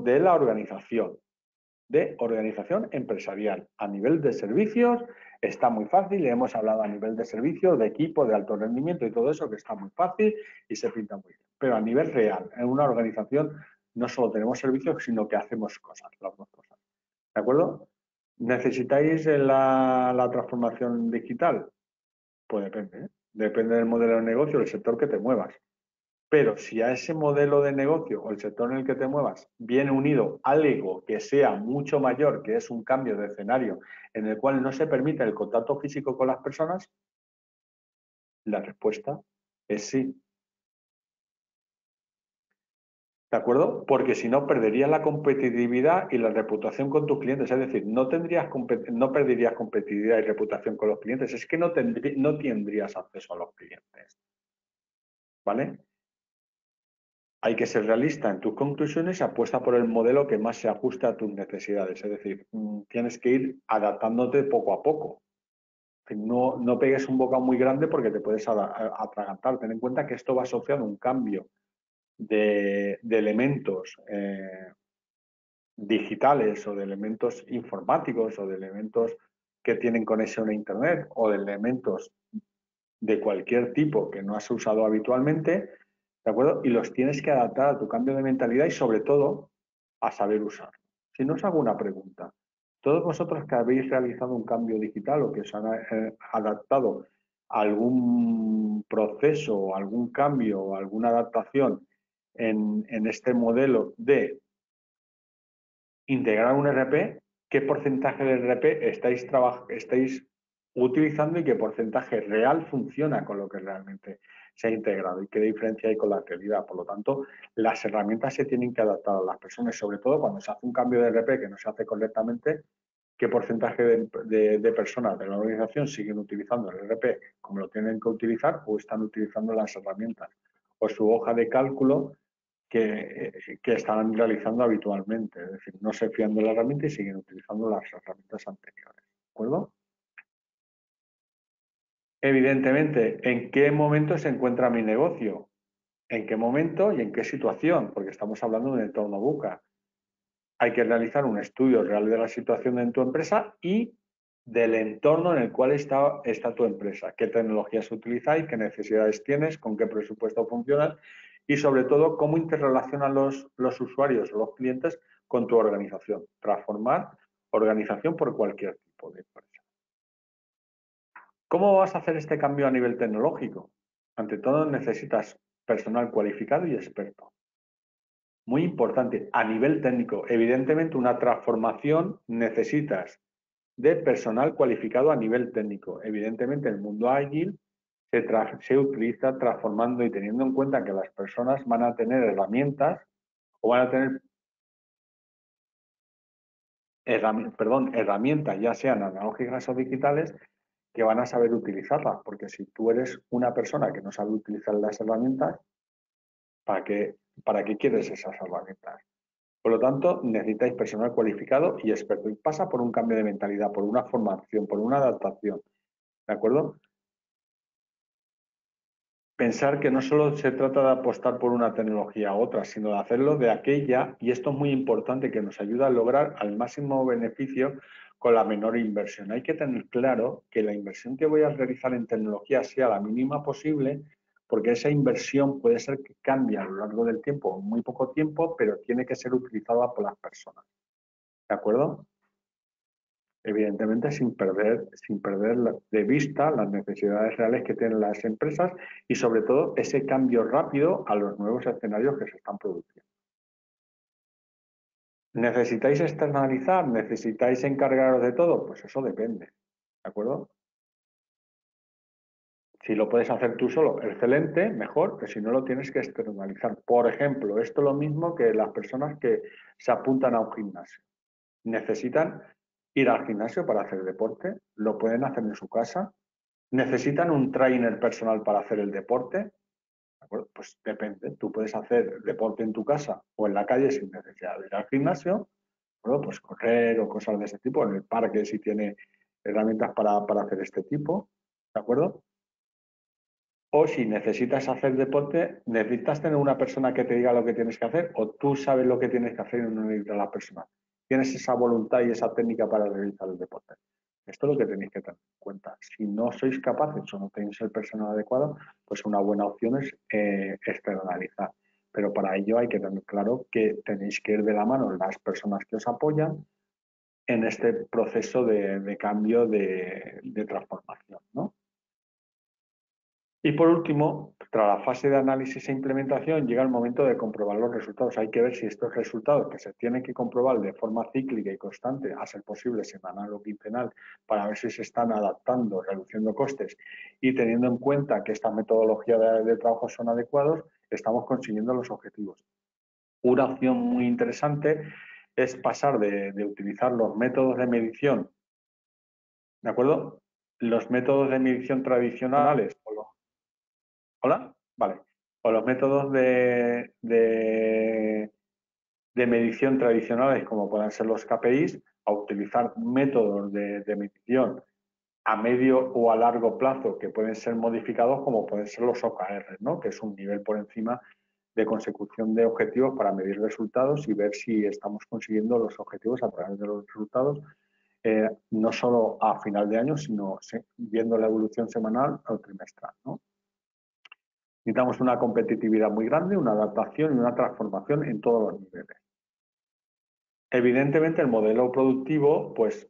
de organización empresarial. A nivel de servicios está muy fácil, hemos hablado a nivel de servicios, de equipo, de alto rendimiento y todo eso, que está muy fácil y se pinta muy bien. Pero a nivel real, en una organización no solo tenemos servicios, sino que hacemos cosas, las dos cosas. ¿De acuerdo? ¿Necesitáis la transformación digital? Pues depende, ¿eh? Depende del modelo de negocio, del sector que te muevas. Pero si a ese modelo de negocio o el sector en el que te muevas viene unido algo que sea mucho mayor, que es un cambio de escenario en el cual no se permite el contacto físico con las personas, la respuesta es sí. ¿De acuerdo? Porque si no, perderías la competitividad y la reputación con tus clientes. Es decir, no perderías competitividad y reputación con los clientes. Es que no tendrías acceso a los clientes. ¿Vale? Hay que ser realista en tus conclusiones y apuesta por el modelo que más se ajuste a tus necesidades. Es decir, tienes que ir adaptándote poco a poco. No pegues un bocado muy grande porque te puedes atragantar. Ten en cuenta que esto va asociado a un cambio de elementos digitales o de elementos informáticos o de elementos que tienen conexión a Internet o de elementos de cualquier tipo que no has usado habitualmente, ¿de acuerdo? Y los tienes que adaptar a tu cambio de mentalidad y sobre todo a saber usar. Si no os hago una pregunta, todos vosotros que habéis realizado un cambio digital o que os han adaptado a algún proceso o algún cambio o alguna adaptación en este modelo de integrar un RP, ¿qué porcentaje de RP estáis utilizando y qué porcentaje real funciona con lo que realmente se ha integrado y qué diferencia hay con la realidad? Por lo tanto, las herramientas se tienen que adaptar a las personas, sobre todo cuando se hace un cambio de RP que no se hace correctamente, qué porcentaje de personas de la organización siguen utilizando el RP como lo tienen que utilizar o están utilizando las herramientas o su hoja de cálculo que están realizando habitualmente. Es decir, no se fían de la herramienta y siguen utilizando las herramientas anteriores. ¿De acuerdo? Evidentemente, ¿en qué momento se encuentra mi negocio? ¿En qué momento y en qué situación? Porque estamos hablando de un entorno VUCA. Hay que realizar un estudio real de la situación en tu empresa y del entorno en el cual está tu empresa. ¿Qué tecnologías utilizáis? ¿Qué necesidades tienes? ¿Con qué presupuesto funcionas? Y sobre todo, ¿cómo interrelacionan los usuarios o los clientes con tu organización? Transformar organización por cualquier tipo de empresa. ¿Cómo vas a hacer este cambio a nivel tecnológico? Ante todo, necesitas personal cualificado y experto. Muy importante, a nivel técnico. Evidentemente, una transformación necesitas de personal cualificado a nivel técnico. Evidentemente, el mundo ágil se utiliza transformando y teniendo en cuenta que las personas van a tener herramientas o van a tener herramientas, ya sean analógicas o digitales, que van a saber utilizarlas. Porque si tú eres una persona que no sabe utilizar las herramientas, ¿para qué quieres esas herramientas? Por lo tanto, necesitáis personal cualificado y experto. Y pasa por un cambio de mentalidad, por una formación, por una adaptación. ¿De acuerdo? Pensar que no solo se trata de apostar por una tecnología u otra, sino de hacerlo de aquella, y esto es muy importante, que nos ayuda a lograr al máximo beneficio con la menor inversión. Hay que tener claro que la inversión que voy a realizar en tecnología sea la mínima posible, porque esa inversión puede ser que cambie a lo largo del tiempo, muy poco tiempo, pero tiene que ser utilizada por las personas. ¿De acuerdo? Evidentemente sin perder de vista las necesidades reales que tienen las empresas y sobre todo ese cambio rápido a los nuevos escenarios que se están produciendo. ¿Necesitáis externalizar? ¿Necesitáis encargaros de todo? Pues eso depende, ¿de acuerdo? Si lo puedes hacer tú solo, excelente, mejor, que si no lo tienes que externalizar. Por ejemplo, esto es lo mismo que las personas que se apuntan a un gimnasio. Necesitan ir al gimnasio para hacer deporte, lo pueden hacer en su casa. ¿Necesitan un trainer personal para hacer el deporte? ¿De acuerdo? Pues depende. Tú puedes hacer deporte en tu casa o en la calle sin necesidad de ir al gimnasio. Bueno, pues correr o cosas de ese tipo. En el parque si tiene herramientas para hacer este tipo. ¿De acuerdo? O si necesitas hacer deporte, necesitas tener una persona que te diga lo que tienes que hacer o tú sabes lo que tienes que hacer y no necesitas a la persona. Tienes esa voluntad y esa técnica para realizar el deporte. Esto es lo que tenéis que tener en cuenta. Si no sois capaces o no tenéis el personal adecuado, pues una buena opción es externalizar. Pero para ello hay que tener claro que tenéis que ir de la mano las personas que os apoyan en este proceso de cambio de transformación, ¿no? Y por último, tras la fase de análisis e implementación, llega el momento de comprobar los resultados. Hay que ver si estos resultados, que se tienen que comprobar de forma cíclica y constante, a ser posible semanal o quincenal, para ver si se están adaptando, reduciendo costes y teniendo en cuenta que estas metodologías de trabajo son adecuadas, estamos consiguiendo los objetivos. Una opción muy interesante es pasar de utilizar los métodos de medición, ¿de acuerdo? Los métodos de medición tradicionales o los ¿Hola? Vale. O los métodos de medición tradicionales, como pueden ser los KPIs, a utilizar métodos de medición a medio o a largo plazo que pueden ser modificados, como pueden ser los OKR, ¿no? Que es un nivel por encima de consecución de objetivos para medir resultados y ver si estamos consiguiendo los objetivos a través de los resultados, no solo a final de año, sino viendo la evolución semanal o trimestral, ¿no? Necesitamos una competitividad muy grande, una adaptación y una transformación en todos los niveles. Evidentemente, el modelo productivo, pues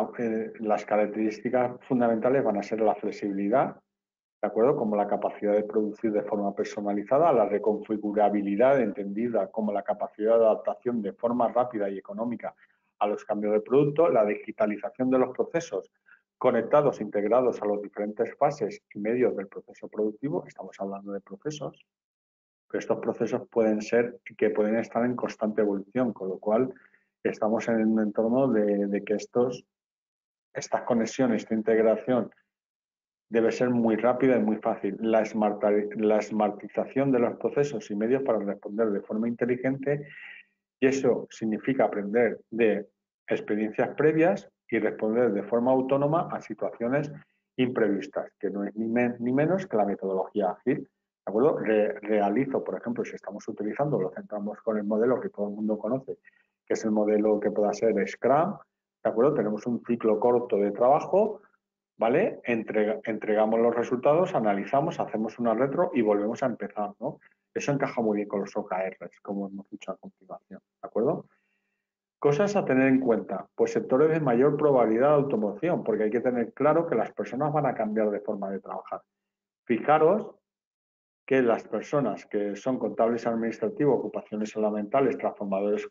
las características fundamentales van a ser la flexibilidad, ¿de acuerdo? Como la capacidad de producir de forma personalizada, la reconfigurabilidad entendida como la capacidad de adaptación de forma rápida y económica a los cambios de producto, la digitalización de los procesos conectados, integrados a las diferentes fases y medios del proceso productivo. Estamos hablando de procesos, pero estos procesos pueden pueden estar en constante evolución, con lo cual estamos en un entorno de que estas conexiones, esta integración debe ser muy rápida y muy fácil. La smartización de los procesos y medios para responder de forma inteligente, y eso significa aprender de experiencias previas y responder de forma autónoma a situaciones imprevistas, que no es ni menos que la metodología ágil. ¿De acuerdo? Realizo, por ejemplo, si estamos utilizando, lo centramos con el modelo que todo el mundo conoce, que es el modelo que pueda ser Scrum, ¿de acuerdo? Tenemos un ciclo corto de trabajo, ¿vale? Entregamos los resultados, analizamos, hacemos una retro y volvemos a empezar, ¿no? Eso encaja muy bien con los OKRs, como hemos dicho a continuación, ¿de acuerdo? Cosas a tener en cuenta, pues sectores de mayor probabilidad de automoción, porque hay que tener claro que las personas van a cambiar de forma de trabajar. Fijaros que las personas que son contables administrativos, ocupaciones ornamentales, transformadores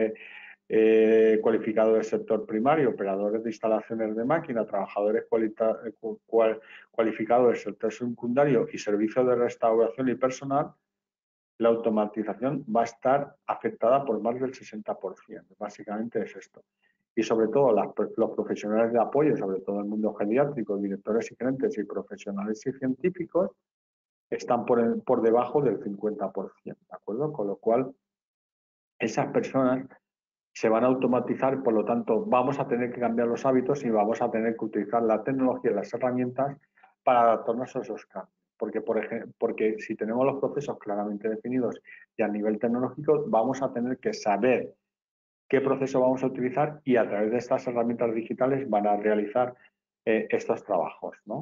cualificados del sector primario, operadores de instalaciones de máquina, trabajadores cualificados del sector secundario y servicios de restauración y personal, la automatización va a estar afectada por más del 60%. Básicamente es esto. Y sobre todo los profesionales de apoyo, sobre todo el mundo geriátrico, directores y gerentes y profesionales y científicos, están por debajo del 50%, ¿de acuerdo? Con lo cual, esas personas se van a automatizar, por lo tanto, vamos a tener que cambiar los hábitos y vamos a tener que utilizar la tecnología y las herramientas para adaptarnos a esos cambios. Porque si tenemos los procesos claramente definidos y a nivel tecnológico, vamos a tener que saber qué proceso vamos a utilizar y a través de estas herramientas digitales van a realizar estos trabajos, ¿no?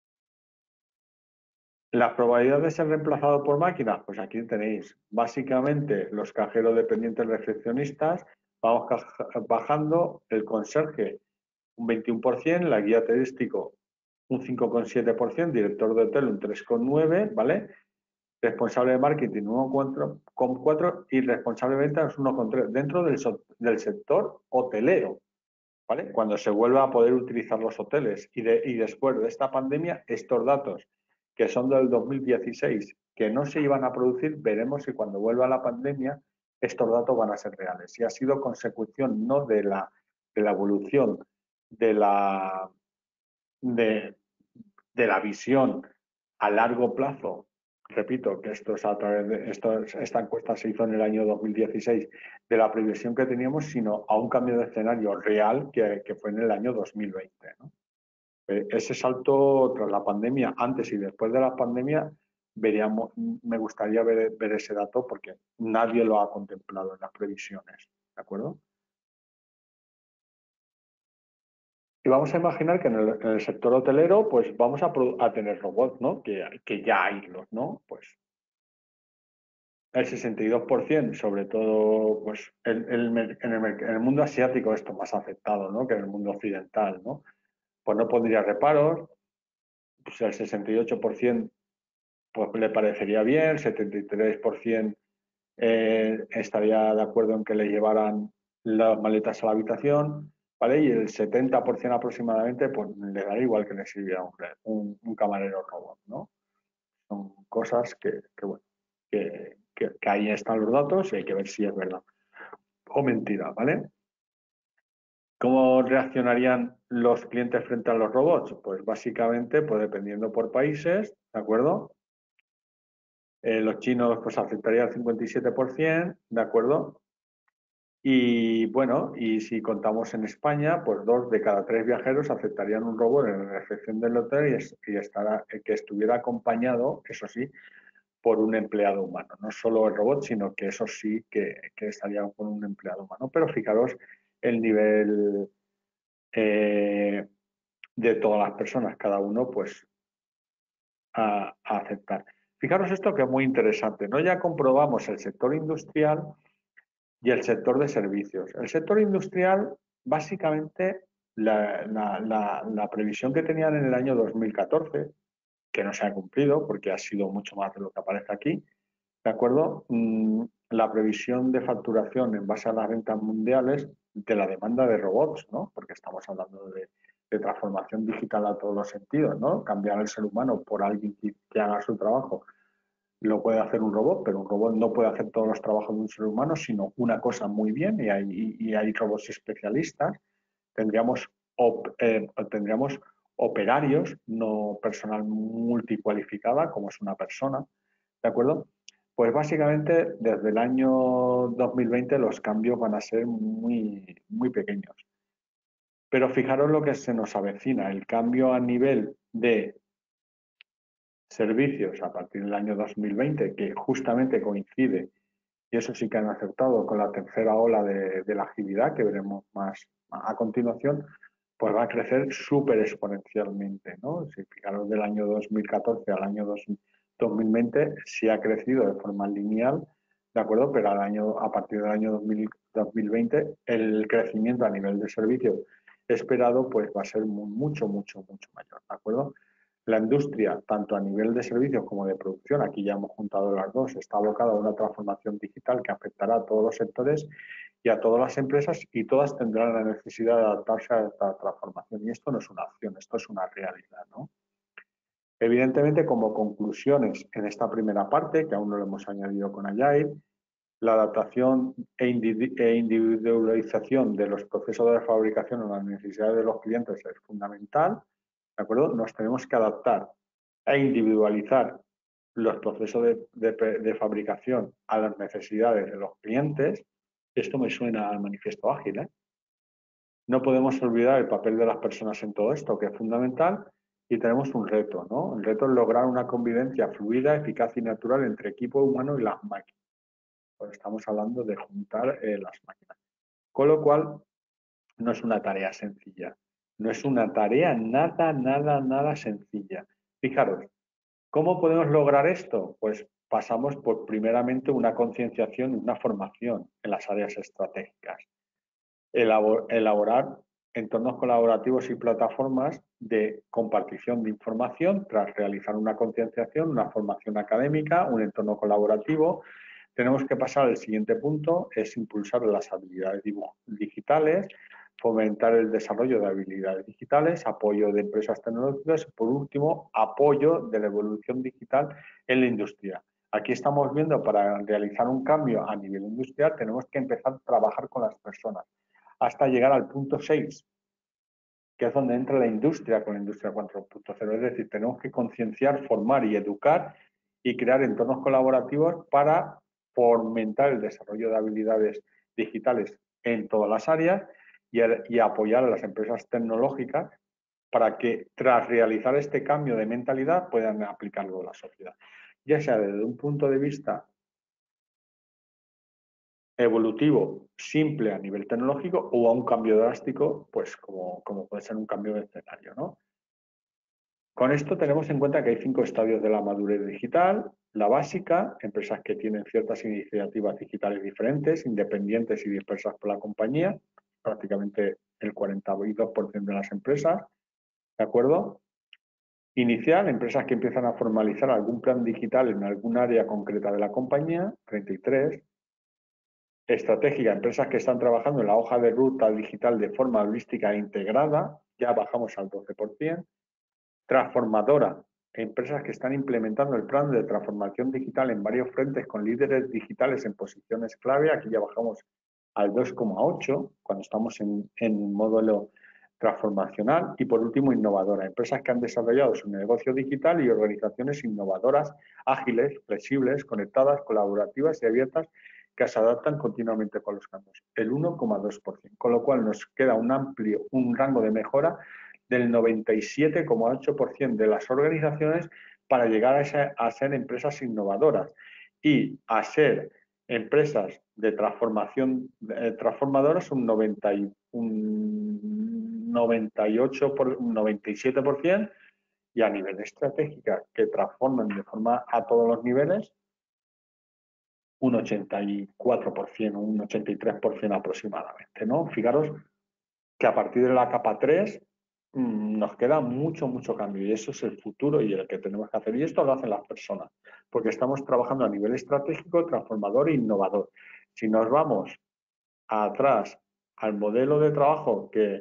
La probabilidad de ser reemplazado por máquinas, pues aquí tenéis básicamente los cajeros dependientes recepcionistas, Vamos bajando el conserje un 21%, la guía turístico un 5,7%, director de hotel un 3,9%, ¿vale? Responsable de marketing 1,4% y responsable de ventas 1,3% dentro del sector hotelero, ¿vale? Cuando se vuelva a poder utilizar los hoteles y después de esta pandemia, estos datos que son del 2016, que no se iban a producir, veremos si cuando vuelva la pandemia estos datos van a ser reales. Y ha sido consecución no de la evolución de la, de la visión a largo plazo. Repito que esto es a través de esta encuesta se hizo en el año 2016 de la previsión que teníamos, sino a un cambio de escenario real que fue en el año 2020, ¿no? Ese salto tras la pandemia, antes y después de la pandemia, veríamos, me gustaría ver ese dato porque nadie lo ha contemplado en las previsiones, ¿de acuerdo? Y vamos a imaginar que en el sector hotelero, pues vamos a tener robots, ¿no? Que ya hay los, ¿no? Pues el 62%, sobre todo, pues en el mundo asiático esto más afectado, ¿no? Que en el mundo occidental, ¿no? Pues no pondría reparos, pues el 68% pues le parecería bien, el 73% estaría de acuerdo en que le llevaran las maletas a la habitación, ¿vale? Y el 70% aproximadamente, pues le daría igual que le sirviera un camarero robot, ¿no? Son cosas bueno, que ahí están los datos y hay que ver si es verdad o mentira, ¿vale? ¿Cómo reaccionarían los clientes frente a los robots? Pues básicamente, pues dependiendo por países, ¿de acuerdo? Los chinos pues aceptarían el 57%, ¿de acuerdo? Y bueno, y si contamos en España, pues 2 de cada 3 viajeros aceptarían un robot en la recepción del hotel que estuviera acompañado, eso sí, por un empleado humano. No solo el robot, sino que eso sí que estaría con un empleado humano. Pero fijaros el nivel de todas las personas, cada uno pues a aceptar. Fijaros esto que es muy interesante, ¿no? Ya comprobamos el sector industrial y el sector de servicios. El sector industrial, básicamente, la previsión que tenían en el año 2014, que no se ha cumplido porque ha sido mucho más de lo que aparece aquí, ¿de acuerdo? La previsión de facturación en base a las ventas mundiales de la demanda de robots, ¿no? Porque estamos hablando de transformación digital a todos los sentidos, ¿no? Cambiar al ser humano por alguien que haga su trabajo lo puede hacer un robot, pero un robot no puede hacer todos los trabajos de un ser humano, sino una cosa muy bien, y hay robots especialistas. Tendríamos, tendríamos operarios, no personal multicualificada, como es una persona, ¿de acuerdo? Pues básicamente desde el año 2020 los cambios van a ser muy pequeños. Pero fijaros lo que se nos avecina, el cambio a nivel de servicios a partir del año 2020, que justamente coincide, y eso sí que han acertado con la tercera ola de la agilidad, que veremos más a continuación, pues va a crecer súper exponencialmente, ¿no? Si fijaros del año 2014 al año 2020, sí ha crecido de forma lineal, ¿de acuerdo? Pero a partir del año 2020, el crecimiento a nivel de servicios esperado pues va a ser mucho mayor, ¿de acuerdo? La industria, tanto a nivel de servicios como de producción, aquí ya hemos juntado las dos, está abocada a una transformación digital que afectará a todos los sectores y a todas las empresas, y todas tendrán la necesidad de adaptarse a esta transformación. Y esto no es una opción, esto es una realidad, ¿no? Evidentemente, como conclusiones en esta primera parte, que aún no lo hemos añadido con Agile, la adaptación e individualización de los procesos de fabricación a las necesidades de los clientes es fundamental, ¿de acuerdo? Nos tenemos que adaptar e individualizar los procesos de fabricación a las necesidades de los clientes. Esto me suena al manifiesto ágil, ¿eh? No podemos olvidar el papel de las personas en todo esto, que es fundamental, y tenemos un reto, ¿no? El reto es lograr una convivencia fluida, eficaz y natural entre equipo humano y las máquinas. Pues estamos hablando de juntar las máquinas. Con lo cual, no es una tarea sencilla. No es una tarea nada sencilla. Fijaros, ¿cómo podemos lograr esto? Pues pasamos por primeramente una concienciación y una formación en las áreas estratégicas. elaborar entornos colaborativos y plataformas de compartición de información tras realizar una concienciación, una formación académica, un entorno colaborativo. Tenemos que pasar al siguiente punto, es impulsar las habilidades digitales, fomentar el desarrollo de habilidades digitales, apoyo de empresas tecnológicas y, por último, apoyo de la evolución digital en la industria. Aquí estamos viendo, para realizar un cambio a nivel industrial, tenemos que empezar a trabajar con las personas hasta llegar al punto 6, que es donde entra la industria con la industria 4.0. Es decir, tenemos que concienciar, formar y educar y crear entornos colaborativos para fomentar el desarrollo de habilidades digitales en todas las áreas y apoyar a las empresas tecnológicas para que, tras realizar este cambio de mentalidad, puedan aplicarlo a la sociedad. Ya sea desde un punto de vista evolutivo simple a nivel tecnológico o a un cambio drástico, pues como puede ser un cambio de escenario, ¿no? Con esto tenemos en cuenta que hay 5 estadios de la madurez digital. La básica, empresas que tienen ciertas iniciativas digitales diferentes, independientes y dispersas por la compañía, prácticamente el 42% de las empresas, ¿de acuerdo? Inicial, empresas que empiezan a formalizar algún plan digital en algún área concreta de la compañía, 33. Estratégica, empresas que están trabajando en la hoja de ruta digital de forma holística e integrada, ya bajamos al 12%. Transformadora, empresas que están implementando el plan de transformación digital en varios frentes con líderes digitales en posiciones clave, aquí ya bajamos al 2,8% cuando estamos en modelo transformacional. Y por último, innovadora, empresas que han desarrollado su negocio digital y organizaciones innovadoras, ágiles, flexibles, conectadas, colaborativas y abiertas, que se adaptan continuamente con los cambios, el 1,2%, con lo cual nos queda un rango de mejora del 97,8% de las organizaciones para llegar a ser empresas innovadoras y a ser empresas de transformación transformadoras un 97%, y a nivel estratégica que transforman de forma a todos los niveles un 84%, un 83% aproximadamente, ¿no? Fijaros que a partir de la capa 3 nos queda mucho cambio, y eso es el futuro y el que tenemos que hacer. Y esto lo hacen las personas, porque estamos trabajando a nivel estratégico, transformador e innovador. Si nos vamos atrás al modelo de trabajo que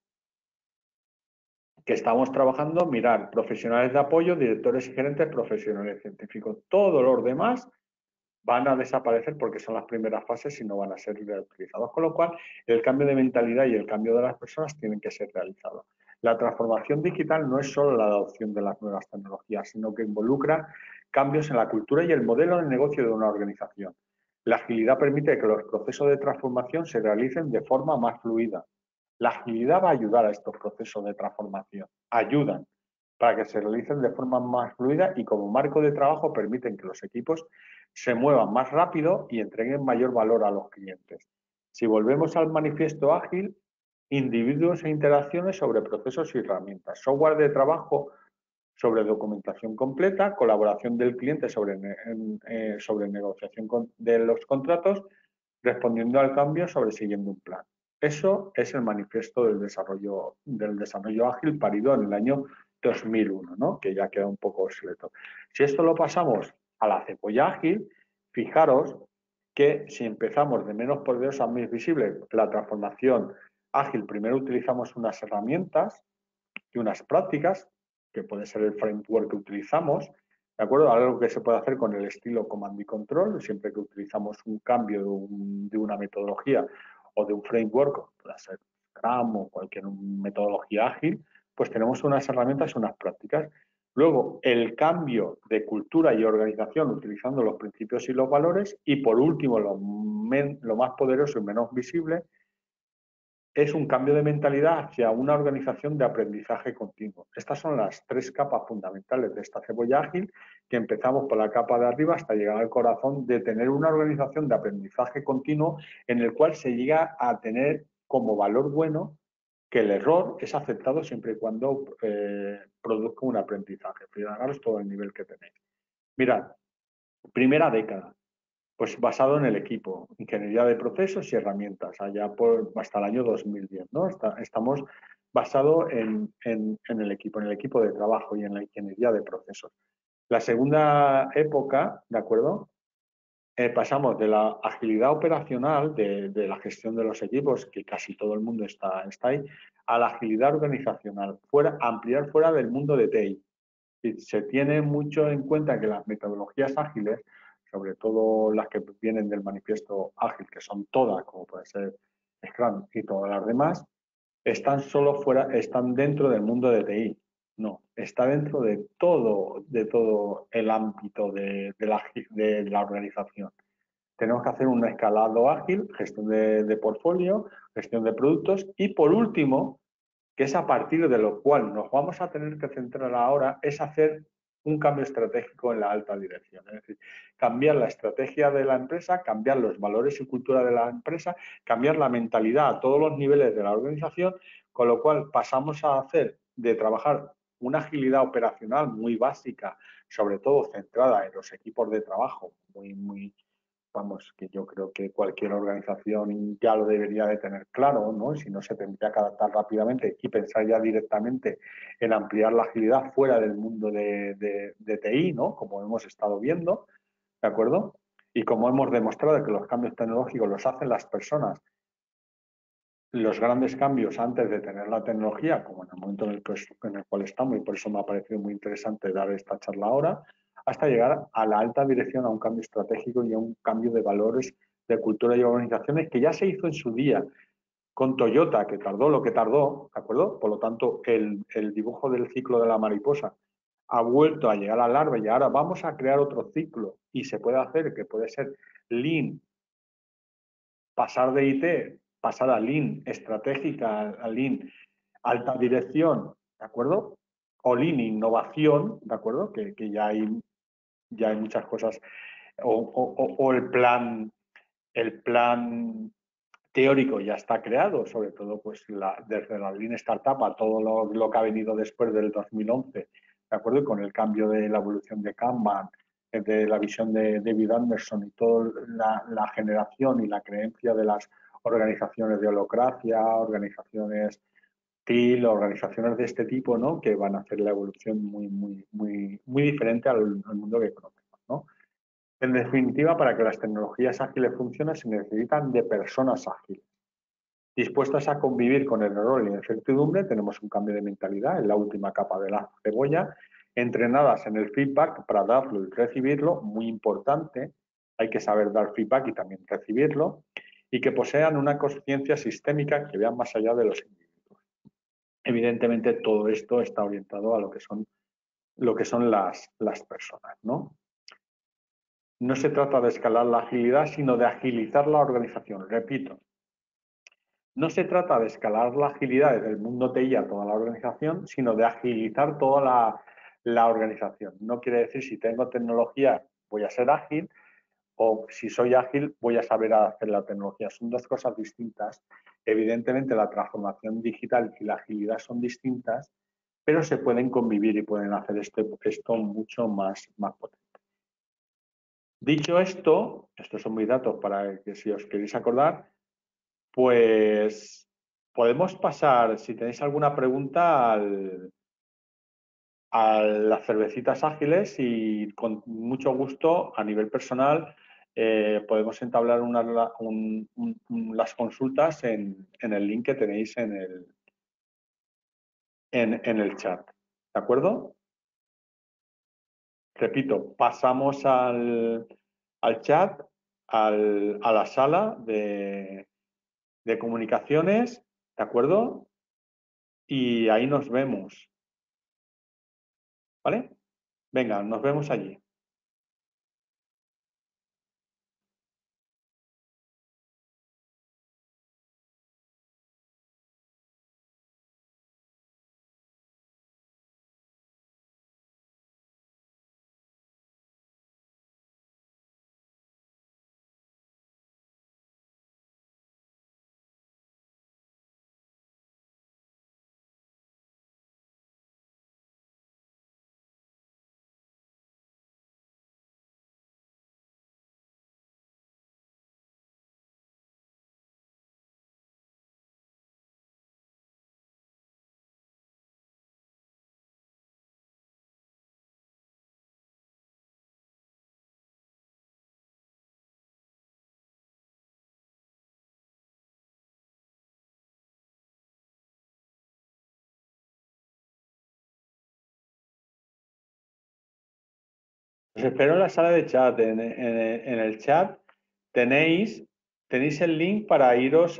estamos trabajando, mirar profesionales de apoyo, directores y gerentes, profesionales científicos. Todos los demás van a desaparecer porque son las primeras fases y no van a ser reutilizados. Con lo cual, el cambio de mentalidad y el cambio de las personas tienen que ser realizados. La transformación digital no es solo la adopción de las nuevas tecnologías, sino que involucra cambios en la cultura y el modelo de negocio de una organización. La agilidad permite que los procesos de transformación se realicen de forma más fluida. La agilidad va a ayudar a estos procesos de transformación. Ayudan para que se realicen de forma más fluida y, como marco de trabajo, permiten que los equipos se muevan más rápido y entreguen mayor valor a los clientes. Si volvemos al manifiesto ágil, individuos e interacciones sobre procesos y herramientas, software de trabajo sobre documentación completa, colaboración del cliente sobre negociación de los contratos, respondiendo al cambio sobre siguiendo un plan. Eso es el manifiesto del desarrollo ágil parido en el año 2001, ¿no? Que ya queda un poco obsoleto. Si esto lo pasamos a la cebolla ágil, fijaros que si empezamos de menos poderosa a más visible, la transformación ágil, primero utilizamos unas herramientas y unas prácticas, que puede ser el framework que utilizamos, ¿de acuerdo? Algo que se puede hacer con el estilo Command y Control, siempre que utilizamos un cambio de una metodología o de un framework, puede ser Scrum o cualquier metodología ágil, pues tenemos unas herramientas y unas prácticas. Luego, el cambio de cultura y organización utilizando los principios y los valores. Y por último, lo más poderoso y menos visible, es un cambio de mentalidad hacia una organización de aprendizaje continuo. Estas son las 3 capas fundamentales de esta cebolla ágil, que empezamos por la capa de arriba hasta llegar al corazón de tener una organización de aprendizaje continuo en el cual se llega a tener como valor bueno que el error es aceptado siempre y cuando produzca un aprendizaje. Fijaros todo el nivel que tenéis. Mirad, primera década. Pues basado en el equipo, ingeniería de procesos y herramientas, allá hasta el año 2010, ¿no? Estamos basados en el equipo de trabajo y en la ingeniería de procesos. La segunda época, ¿de acuerdo? Pasamos de la agilidad operacional, de la gestión de los equipos, que casi todo el mundo está ahí, a la agilidad organizacional, ampliar fuera del mundo de TI. Y se tiene mucho en cuenta que las metodologías ágiles, sobre todo las que vienen del manifiesto ágil, que son todas, como puede ser Scrum y todas las demás, están dentro del mundo de TI. No, está dentro de todo el ámbito de la organización. Tenemos que hacer un escalado ágil, gestión de portfolio, gestión de productos y, por último, que es a partir de lo cual nos vamos a tener que centrar ahora, es hacer un cambio estratégico en la alta dirección. Es decir, cambiar la estrategia de la empresa, cambiar los valores y cultura de la empresa, cambiar la mentalidad a todos los niveles de la organización, con lo cual pasamos a hacer de trabajar una agilidad operacional muy básica, sobre todo centrada en los equipos de trabajo, vamos, que yo creo que cualquier organización ya lo debería de tener claro, ¿no? Si no, se tendría que adaptar rápidamente y pensar ya directamente en ampliar la agilidad fuera del mundo de TI, ¿no? Como hemos estado viendo, ¿de acuerdo? Y como hemos demostrado que los cambios tecnológicos los hacen las personas, los grandes cambios antes de tener la tecnología, como en el momento en el cual estamos, y por eso me ha parecido muy interesante dar esta charla ahora, hasta llegar a la alta dirección, a un cambio estratégico y a un cambio de valores, de cultura y organizaciones que ya se hizo en su día con Toyota, que tardó lo que tardó, ¿de acuerdo? Por lo tanto, el dibujo del ciclo de la mariposa ha vuelto a llegar a larva y ahora vamos a crear otro ciclo y se puede hacer, que puede ser Lean, pasar de IT, pasar a Lean estratégica, a Lean alta dirección, ¿de acuerdo? O Lean innovación, ¿de acuerdo? Que ya hay muchas cosas. O el plan teórico ya está creado, sobre todo pues desde la Lean Startup a todo lo que ha venido después del 2011, ¿de acuerdo? Y con el cambio de la evolución de Kanban, de la visión de David Anderson y toda la generación y la creencia de las organizaciones de holocracia, organizaciones TIL, organizaciones de este tipo, ¿no? Que van a hacer la evolución muy diferente al mundo que conocemos, ¿no? En definitiva, para que las tecnologías ágiles funcionen, se necesitan de personas ágiles. Dispuestas a convivir con el error y la incertidumbre, tenemos un cambio de mentalidad en la última capa de la cebolla, entrenadas en el feedback para darlo y recibirlo, muy importante, hay que saber dar feedback y también recibirlo, y que posean una conciencia sistémica que vean más allá de los individuos. Evidentemente, todo esto está orientado a lo que son las personas, ¿no? No se trata de escalar la agilidad, sino de agilizar la organización. Repito, no se trata de escalar la agilidad desde el mundo TI a toda la organización, sino de agilizar toda la organización. No quiere decir si tengo tecnología voy a ser ágil o si soy ágil voy a saber hacer la tecnología. Son dos cosas distintas. Evidentemente la transformación digital y la agilidad son distintas, pero se pueden convivir y pueden hacer esto mucho más potente. Dicho esto, estos son mis datos para que si os queréis acordar, pues podemos pasar, si tenéis alguna pregunta, a las cervecitas ágiles y con mucho gusto, a nivel personal, podemos entablar las consultas en el link que tenéis en el chat. ¿De acuerdo? Repito, pasamos al chat, a la sala de comunicaciones, ¿de acuerdo? Y ahí nos vemos, ¿vale? Venga, nos vemos allí. Os espero en la sala de chat. En el chat tenéis el link para iros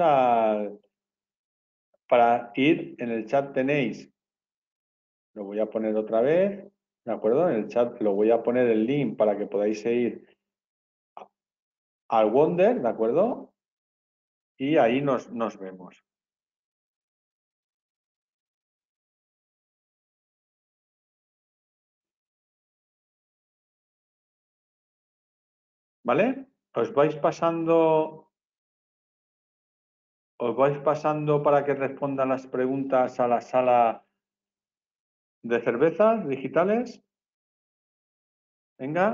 para ir en el chat tenéis, lo voy a poner otra vez, ¿de acuerdo? En el chat lo voy a poner el link para que podáis ir al Wonder, ¿de acuerdo? Y ahí nos vemos. ¿Vale? Os vais pasando para que respondan las preguntas a la sala de cervezas digitales. Venga.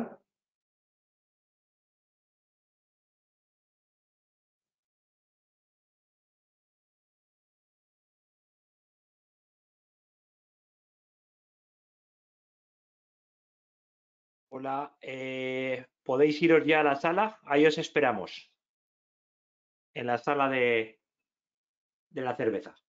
Hola, ¿podéis iros ya a la sala? Ahí os esperamos, en la sala de la cerveza.